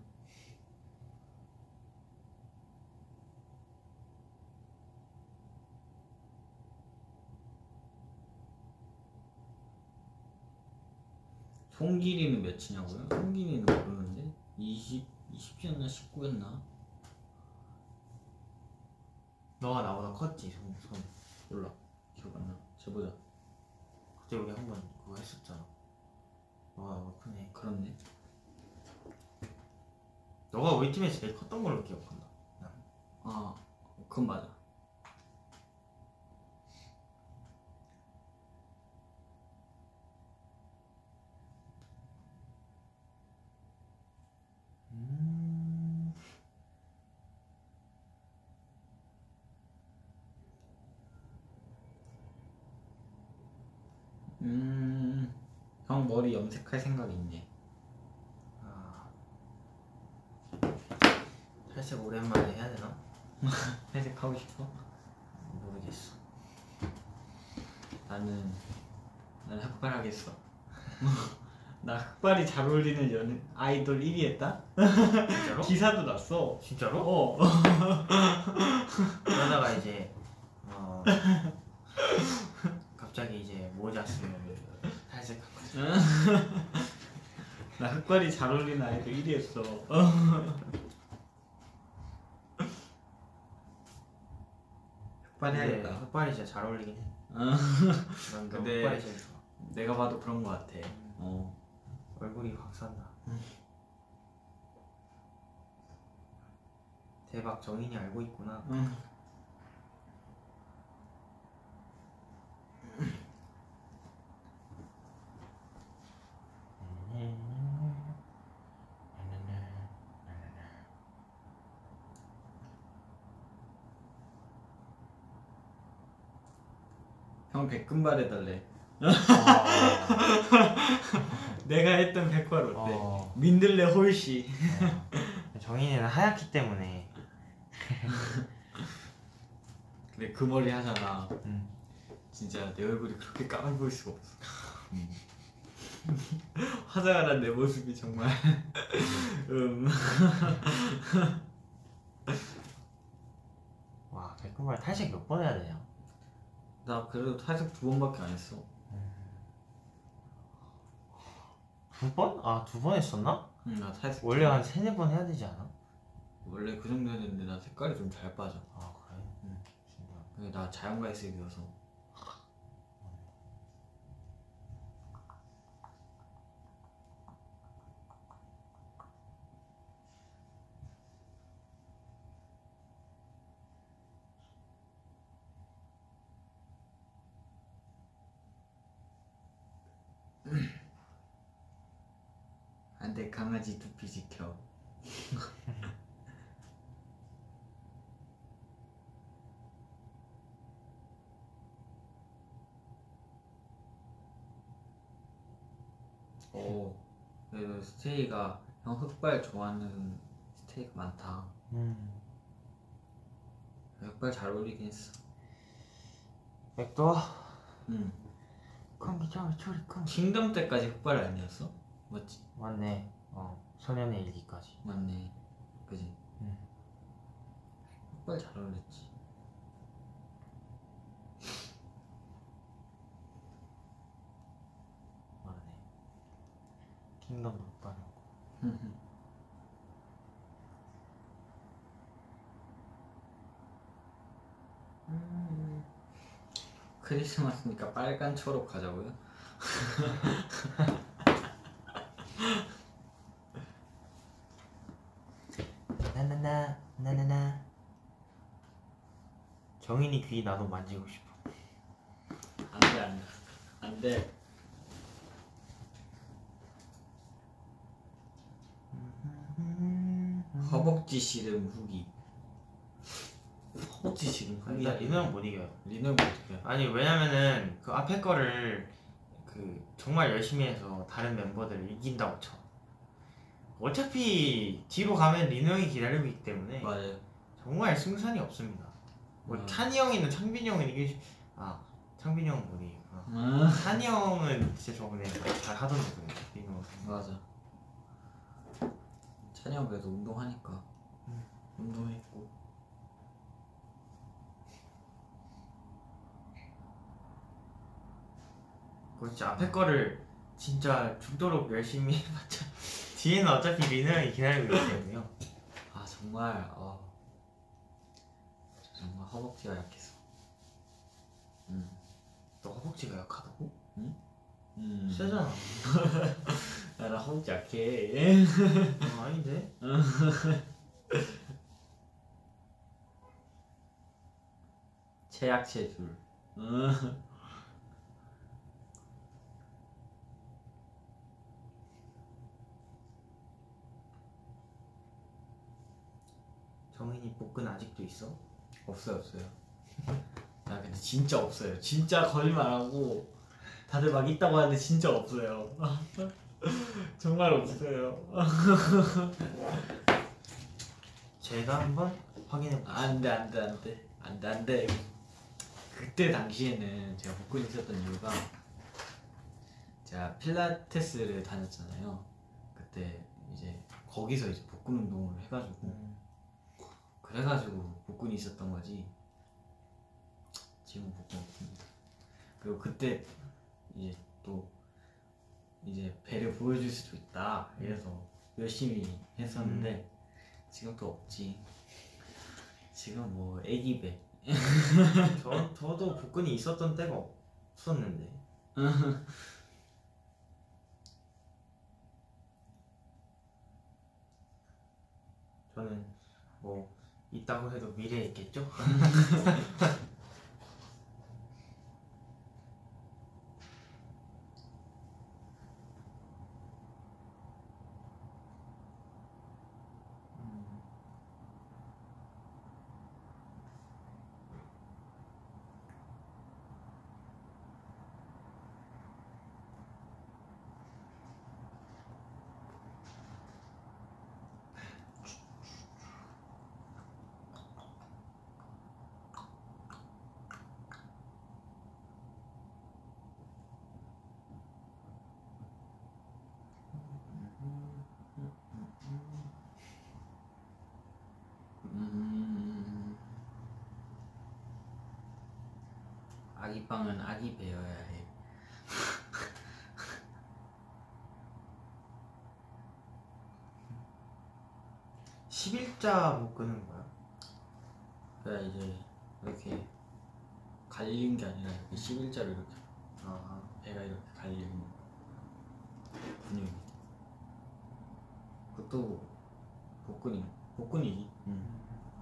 손 길이는 몇이냐고요? 손 길이는 모르는데 이십, 이십이었나 십구였나? 너가 나보다 컸지 손. 손. 몰라. 기억 안 나. 재보자. 그때 우리 한번 그거 했었잖아. 너가 나보다 크네. 그렇네. 너가 우리 팀에서 제일 컸던 걸로 기억한다. 난. 아, 그건 맞아. 음. 음, 형 머리 염색할 생각이 있네. 아. 탈색 오랜만에 해야 되나? 회색하고 싶어? 모르겠어. 나는 난 흑발하겠어. 나 흑발이 잘 어울리는 연 아이돌 일 위 했다? 진짜로? 기사도 났어. 진짜로? 어. 그러다가 이제 어 갑자기 이제 모자 쓰면 탈색한 거지. 나 흑발이 잘 어울리는 아이돌 일 위 했어. 흑발 해야겠다. 흑발이 진짜 잘 어울리긴 해. 난 너 근데- 흑발이 제일 좋아. 내가 봐도 그런 거 같아. 어. 얼굴이 확 산다. 음. 대박 정인이 알고 있구나. 응. 형 백금발 해달래. 내가 했던 백발 어때? 어. 민들레 홀씨. 어. 정인이는 하얗기 때문에. 근데 그 머리 하잖아. 응. 진짜 내 얼굴이 그렇게 까만 보일 수가 없어. 화장을 한 내 모습이 정말. 음. 와 백금발 탈색 몇 번 해야 되냐? 나 그래도 탈색 두 번밖에 안 했어. 두 번? 아 두 번 했었나? 응, 나 탈색. 원래 한 세네 번 해야 되지 않아? 원래 그 정도 했는데 나 색깔이 좀 잘 빠져. 아 그래? 응. 신기하다. 여기 나 자연갈색이어서. 안돼 강아지 두피 지켜. 오, 그래도 스테이가 형 흑발 좋아하는 스테이가 많다. 음. 흑발 잘 어울리긴 했어. 백도? 응. 컨기장 처리 컨. 킹덤 때까지 흑발 아니었어? 맞지? 맞네. 어 소년의 일기까지. 맞네. 그지? 응. 흑발 잘 어울렸지. 맞네. 킹덤 흑발. 음. 크리스마스니까 빨간 초록 가자고요? 나나나 나나나. 정인이 귀 나도 만지고 싶어. 안돼 안돼 안돼. 허벅지 씨름 후기. 허벅지 씨름 후기. 일단 리노는 못 이겨요. 리노는 못 이겨요. 아니 왜냐면은 그 앞에 거를 그 정말 열심히 해서 다른 멤버들을 이긴다고 쳐. 어차피 뒤로 가면 리노 형이 기다리고 있기 때문에 맞아요. 정말 승산이 없습니다. 뭐 음. 찬이 형이나 창빈이 형은 이길 수... 아 창빈이 형은 못 이기구나. 음. 찬이 형은 진짜 저번에 잘 하던데 그래 리노. 맞아. 찬이 형 그래도 운동하니까. 음. 운동했고. 그 진짜 앞에 거를 진짜 죽도록 열심히 해봤자 뒤에는 어차피 리노 형이 기다리고 있기 때문에요. 아 정말 어 저 정말 허벅지가 약해서. 음. 너 허벅지가 약하다고? 음. 세잖아. 야, 나 허벅지 약해. 어, 아닌데? 최약체줄. 정인이 복근 아직도 있어? 없어요 없어요. 야 근데 진짜 없어요. 진짜 거짓말 안 하고 다들 막 있다고 하는데 진짜 없어요. 정말 없어요. 제가 한번 확인해 볼게요. 안돼 안돼 안돼 안돼 안돼. 그때 당시에는 제가 복근이 있었던 이유가 제가 필라테스를 다녔잖아요. 그때 이제 거기서 이제 복근 운동을 해가지고 음. 그래가지고 복근이 있었던 거지. 지금 복근 없습니다. 그리고 그때 이제 또 이제 배를 보여줄 수도 있다 이래서 열심히 했었는데 지금 또 없지. 지금 뭐 애기 배. 저, 저도 복근이 있었던 때가 없었는데 저는 뭐 있다고 해도 미래에 있겠죠? 음... 아기빵은 아기 배여야 해. 십일자 복근은 뭐야? 그래 이제 이렇게 갈린 게 아니라 이렇게 십일자로 이렇게 아, 배가 이렇게 갈리는 근육이. 그것도 복근이 복근이지. 응.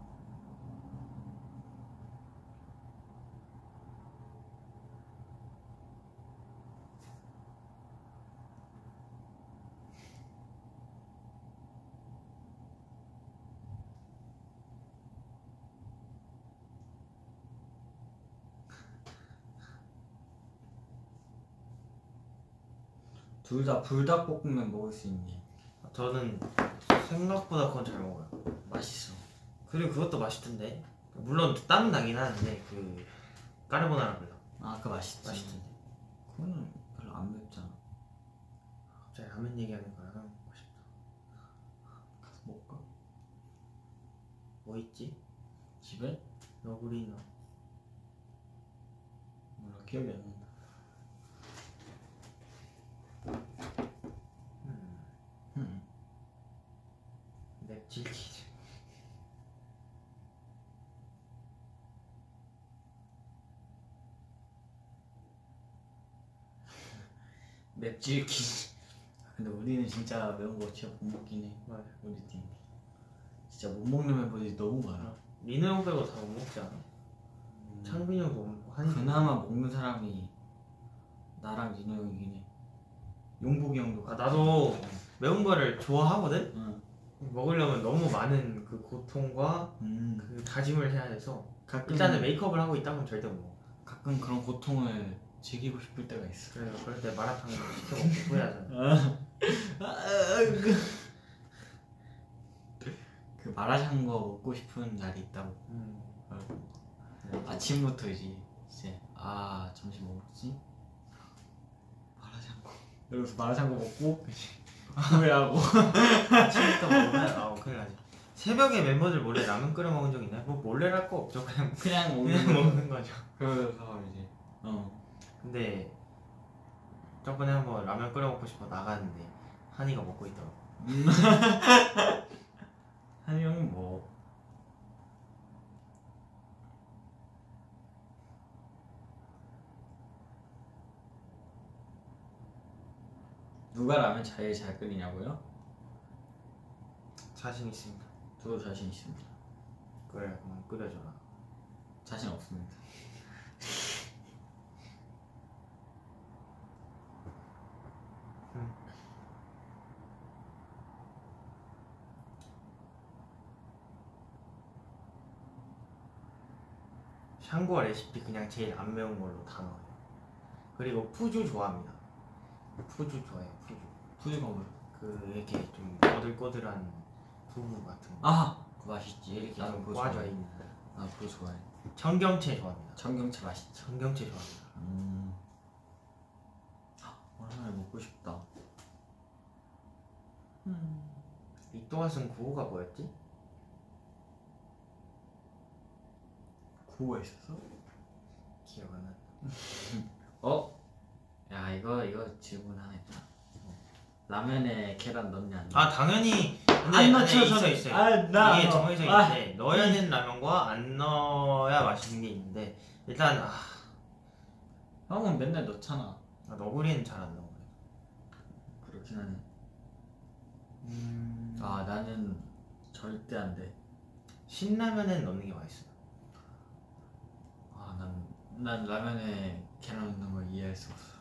둘 다 불닭볶음면 먹을 수 있니? 저는 생각보다 그건 잘 먹어요. 맛있어. 그리고 그것도 맛있던데. 물론 땀 나긴 하는데 그 까르보나라 불닭 아, 그 맛있지. 맛있던데. 그거는 별로 안 맵잖아. 갑자기 라면 얘기하는 거야. 먹고 싶다. 가서 먹을까? 뭐 있지? 집에? 너구리 너. 몰라, 기억이 안 난다. 음. 음. 맵찔 퀴즈. 맵찔기. 근데 우리는 진짜 매운 거 진짜 못 먹긴 해. 맞아. 우리 팀 진짜 못 먹는 멤버들이 너무 많아. 민우 형 빼고 다 못 먹지 않아? 음. 창빈이 형도 못 먹고 한. 그나마 먹는 사람이 나랑 진호 형이긴 해. 용복이 형도. 아, 나도 매운 거를 좋아하거든. 응. 먹으려면 너무 많은 그 고통과 음. 그 다짐을 해야 돼서 가끔 일단은 메이크업을 하고 있다 보면 절대 못 먹어. 가끔 그런 고통을 즐기고 싶을 때가 있어. 그래, 그럴 때 마라탕을 시켜 먹고 후회하잖아. 그 마라샹궈 먹고 싶은 날이 있다고. 음. 네. 아침부터 이제 이제 아 점심 뭐 먹지? 마라샹궈. 이러면서 마라샹궈 먹고 후회하고. 아침부터 먹으면 아 큰일 나지. 새벽에 멤버들 몰래 라면 끓여 먹은 적 있나요? 뭐 몰래랄 거 없죠. 그냥 그냥 그냥 먹는, 먹는 거죠. 그래서 이제 어 근데 저번에 한번 라면 끓여 먹고 싶어 나갔는데 한이가 먹고 있더라고. 한이 형은 뭐 누가 라면 제일 잘 끓이냐고요? 자신 있습니다. 저도 자신 있습니다. 그래, 그만 끓여줘라. 자신 없습니다. 응. 샹궈 레시피 그냥 제일 안 매운 걸로 다 넣어요. 그리고 푸주 좋아합니다. 푸주 좋아해요. 푸주. 푸주가 뭐야? 그 이렇게 좀 꼬들꼬들한 두부 같은 거. 아 그거 맛있지. 이렇게 나는 그거 꽈져 좋아해. 있는. 나 그거 좋아해. 청경채 좋아합니다. 청경채 맛있지. 청경채 좋아합니다. 음. 오랜만에 먹고 싶다. 음. 리또아슨 구호가 뭐였지? 구호가 있었어? 기억 안 나. 어? 야 이거 이거 질문 하나 있다. 라면에 계란 넣냐 안 넣냐? 아 당연히. 근데 안 넣죠 있어 저는. 있어요. 아, 나 이게 안 넣어. 정해져 아. 있는데 넣어야 되는 라면과 안 넣어야 맛있는 게 있는데 일단 아, 형은 맨날 넣잖아. 아, 너구리는 잘 안 넣어. 그렇긴 하네. 음... 아 나는 절대 안 돼. 신라면엔 넣는 게 맛있어. 아난 난 라면에 계란 넣는 걸 이해할 수 없어.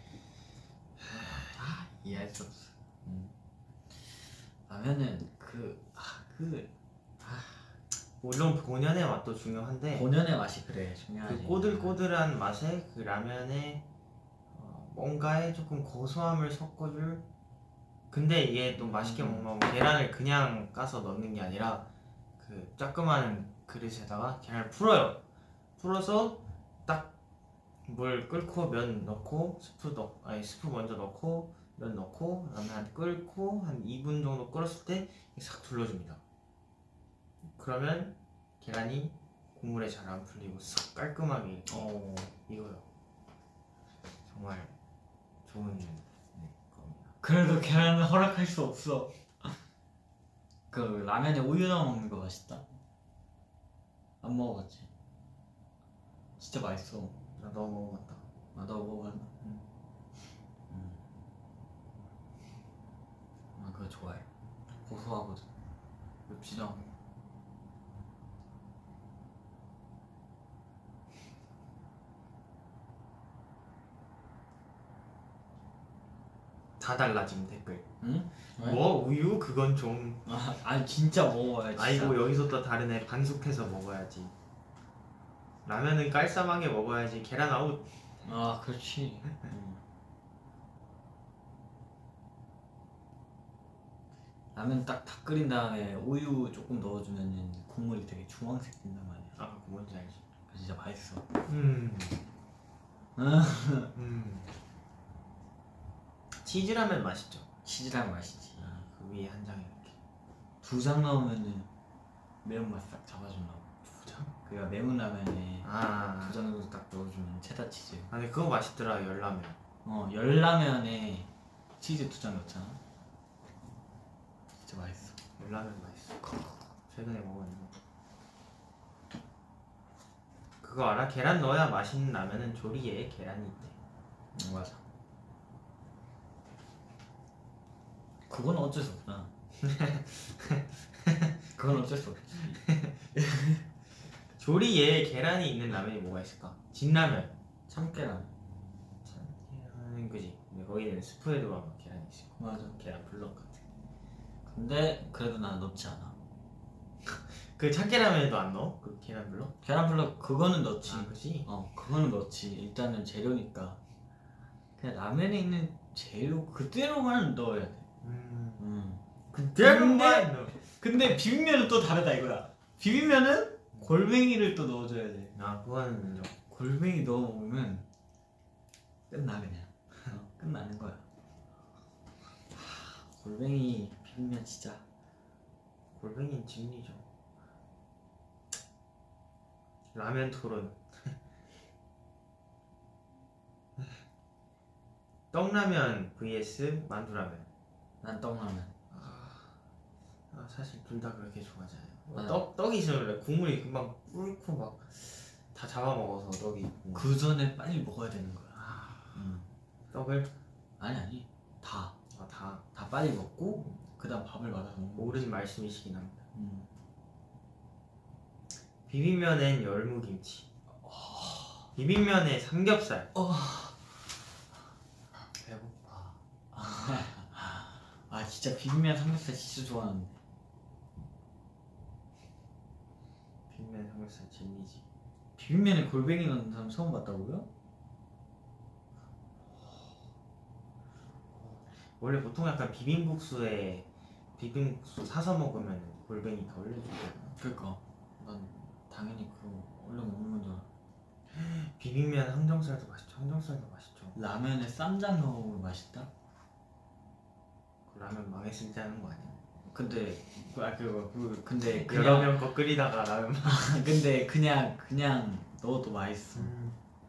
아 이해할 수 없어. 음. 라면은 그 아 그 물론 본연의 맛도 중요한데 본연의 맛이 그래 중요하지. 그 꼬들꼬들한 맛에 그 라면에 어, 뭔가에 조금 고소함을 섞어줄. 근데 이게 또 맛있게 음. 먹으면 계란을 그냥 까서 넣는 게 아니라 그 조그만 그릇에다가 계란을 풀어요. 풀어서 딱 물 끓고 면 넣고 스프 넣 아니 스프 먼저 넣고 면 넣고 그다음에 한 끓고 한 이 분 정도 끓었을 때 싹 둘러줍니다. 그러면 계란이 국물에 잘 안 풀리고 싹 깔끔하게 이렇게 어. 익어요. 정말 좋은 네, 겁니다. 그래도 계란은 허락할 수 없어. 그 라면에 우유 넣어 먹는 거 맛있다. 안 먹어봤지? 진짜 맛있어. 나 너무 먹어봤다. 아, 너 먹어봤나? 응. 응. 나 그거 좋아해. 고소하거든. 맵지도 않고. 다 달라 지금 댓글. 응? 왜? 뭐 우유 그건 좀. 아, 아니 진짜 먹어야지. 아이고 여기서 또 다르네. 반숙해서 먹어야지. 라면은 깔쌈하게 먹어야지. 계란 아웃. 아, 그렇지. 응. 라면 딱 다 끓인 다음에 우유 조금 넣어주면은 국물이 되게 주황색 된단 말이야. 아 그거 뭔지 알지? 그거 진짜 맛있어. 음. 응. 음. 치즈라면 맛있죠. 치즈랑 맛있지. 그 위에 한 장에 이렇게. 두 장 넣으면은 매운맛 싹 잡아준다고. 두 장? 그니까 매운 라면에 아. 두 장 정도 딱 넣어주면 체다 치즈. 아니 그거 맛있더라 열라면. 어, 열라면에 치즈 두 장 넣잖아. 진짜 맛있어. 열라면 맛있어. 최근에 먹었는데. 그거 알아? 계란 넣어야 맛있는 라면은 조리에 계란이 있대. 응, 맞아. 그건 어쩔 수 없다. 그건 어쩔 수 없지. 조리에 계란이 있는 라면이 뭐가 있을까? 진라면. 참깨라면. 참계란 그지? 근데 거기는 스프에도 아마 계란이 있을 거야. 맞아. 계란 블럭 같은. 근데 그래도 난 넣지 않아. 그 참깨라면에도 안 넣어? 그 계란 블럭? 계란 블럭 그거는 넣지. 아 그지? 어, 그거는 넣지. 일단은 재료니까. 그냥 라면에 있는 재료 그대로만 넣어야 돼. 음. 음. 그대로만 넣어. 근데 비빔면은 또 다르다 이거야. 비빔면은 골뱅이를 또 넣어줘야 돼. 아 그거는 인정. 골뱅이 넣어 먹으면 끝나 그냥. 어, 끝나는 거야. 하, 골뱅이 비빔면 진짜. 골뱅이는 진리죠. 라면 토론. 떡라면 vs 만두라면. 난 떡라면. 아, 사실 둘 다 그렇게 좋아하지 않아요. 아. 떡, 떡이 있으면 원래 국물이 금방 끓고 막 다 잡아먹어서 떡이. 그 전에 빨리 먹어야 되는 거야. 아, 음. 떡을? 아니 아니 다. 아, 다 다 빨리 먹고 그다음 밥을 말아서 먹고. 옳은 말씀이시긴 합니다. 음. 비빔면엔 열무김치. 비빔면에 삼겹살. 어. 배고파. 아 진짜 비빔면 삼겹살 진짜 좋아하는데. 비빔면 삼겹살 진리지. 비빔면에 골뱅이 넣는 사람 처음 봤다고요? 원래 보통 약간 비빔국수에 비빔국수 사서 먹으면 골뱅이 더 올려주거든. 그니까 난 당연히 그거 원래 먹는 건 줄 알아. 비빔면 항정살도 맛있죠. 항정살도 맛있죠. 라면에 쌈장 넣으면 맛있다? 그 라면 망했을 때 하는 거 아니야? 근데 그, 아 그거 그 근데 여러 그냥 명 거 끓이다가 라면. 근데 그냥 그냥 넣어도 맛있어. 음.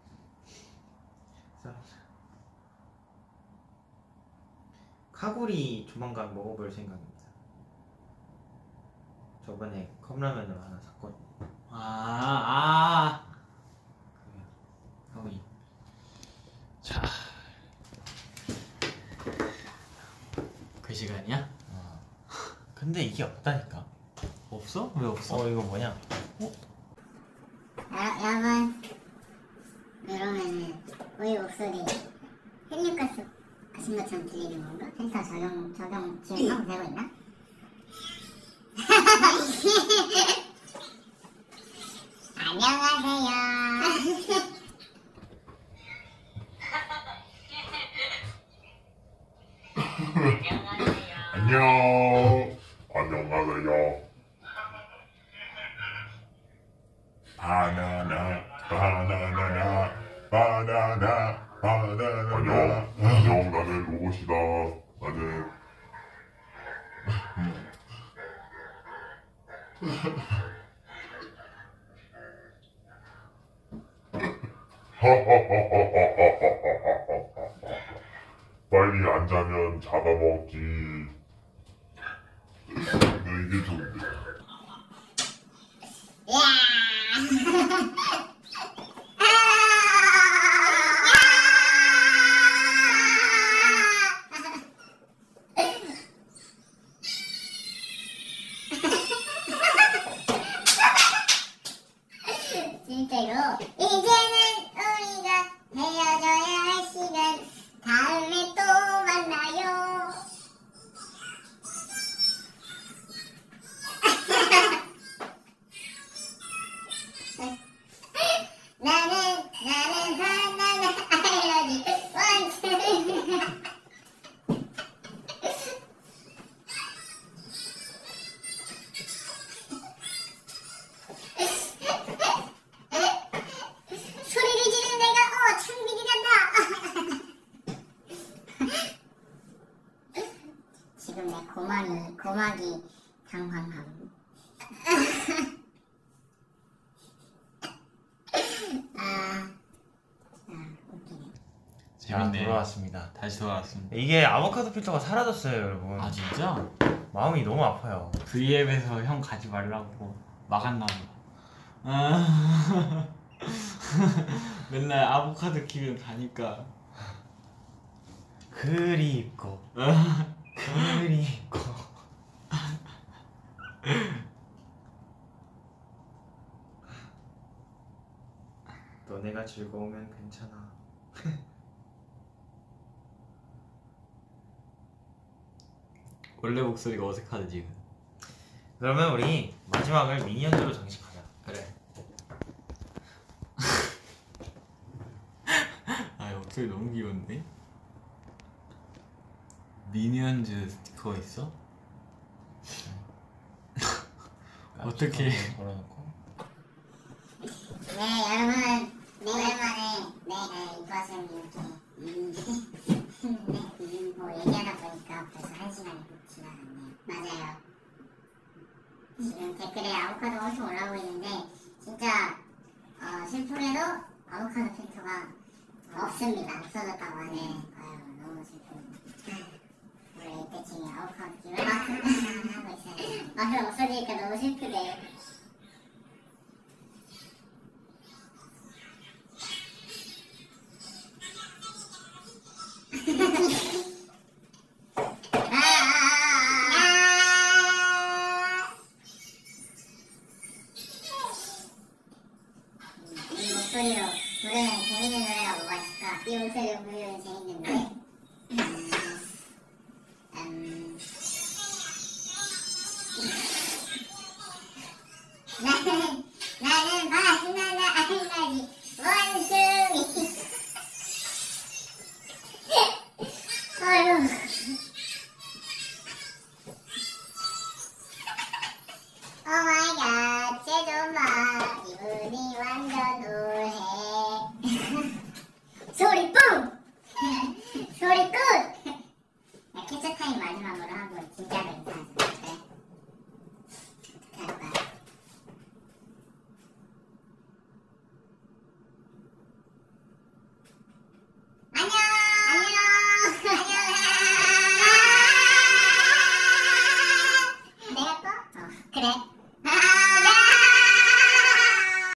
카구리 조만간 먹어볼 생각입니다. 저번에 컵라면으로 하나 샀거든. 아, 아. 형이. 자. 그 시간이야? 어. 근데 이게 없다니까. 없어? 왜 없어? 어 이거 뭐냐? 야, 여러분 이러면은 우리 목소리 헬륨가스 가신 것처럼 들리는 건가? 필터 적용 적용 지금 하고 되고 있나? 안녕하세요. 안녕. 안녕하세요. 바나나, 바나나나, 바나나, 바나나. 안녕. 안녕. 나는 로봇이다. 나는. 빨리 안 자면 잡아먹기. 근데 이게 좋은데. 야. 당황하기 당황함. 아, 아 웃기네. 자, 재밌네. 돌아왔습니다. 다시 돌아왔습니다. 이게 아보카도 필터가 사라졌어요, 여러분. 아 진짜? 마음이 너무 아파요. V앱에서 형 가지 말라고 막았나 보다. 아. 맨날 아보카도 키면 가니까. 그립고 그립고. 너네가 즐거우면 괜찮아. 원래 목소리가 어색하다 지금. 그러면 우리 마지막을 미니언즈로 장식하자. 그래. 아 목소리 너무 귀여운데? 미니언즈 스티커가 있어? 어떻게? 걸어놓고. 네 여러분 오랜만에 네, 네 이것은 이렇게 음, 네, 음, 뭐 얘기하다 보니까 벌써 한 시간이 지나갔네요. 맞아요. 지금 댓글에 아보카도 엄청 올라오고 있는데 진짜 어, 슬프게도 아보카도 필터가 없습니다. 없어졌다고 하네. 아유 너무 슬픕니다. 원래 이때쯤에 아보카도 기를 하고 있어요. 아 없어지니까 너무 슬프네요. 이 목소리로 부르는 재밌는 노래가 뭐가 있을까? 이 목소리로 부르는 재밌는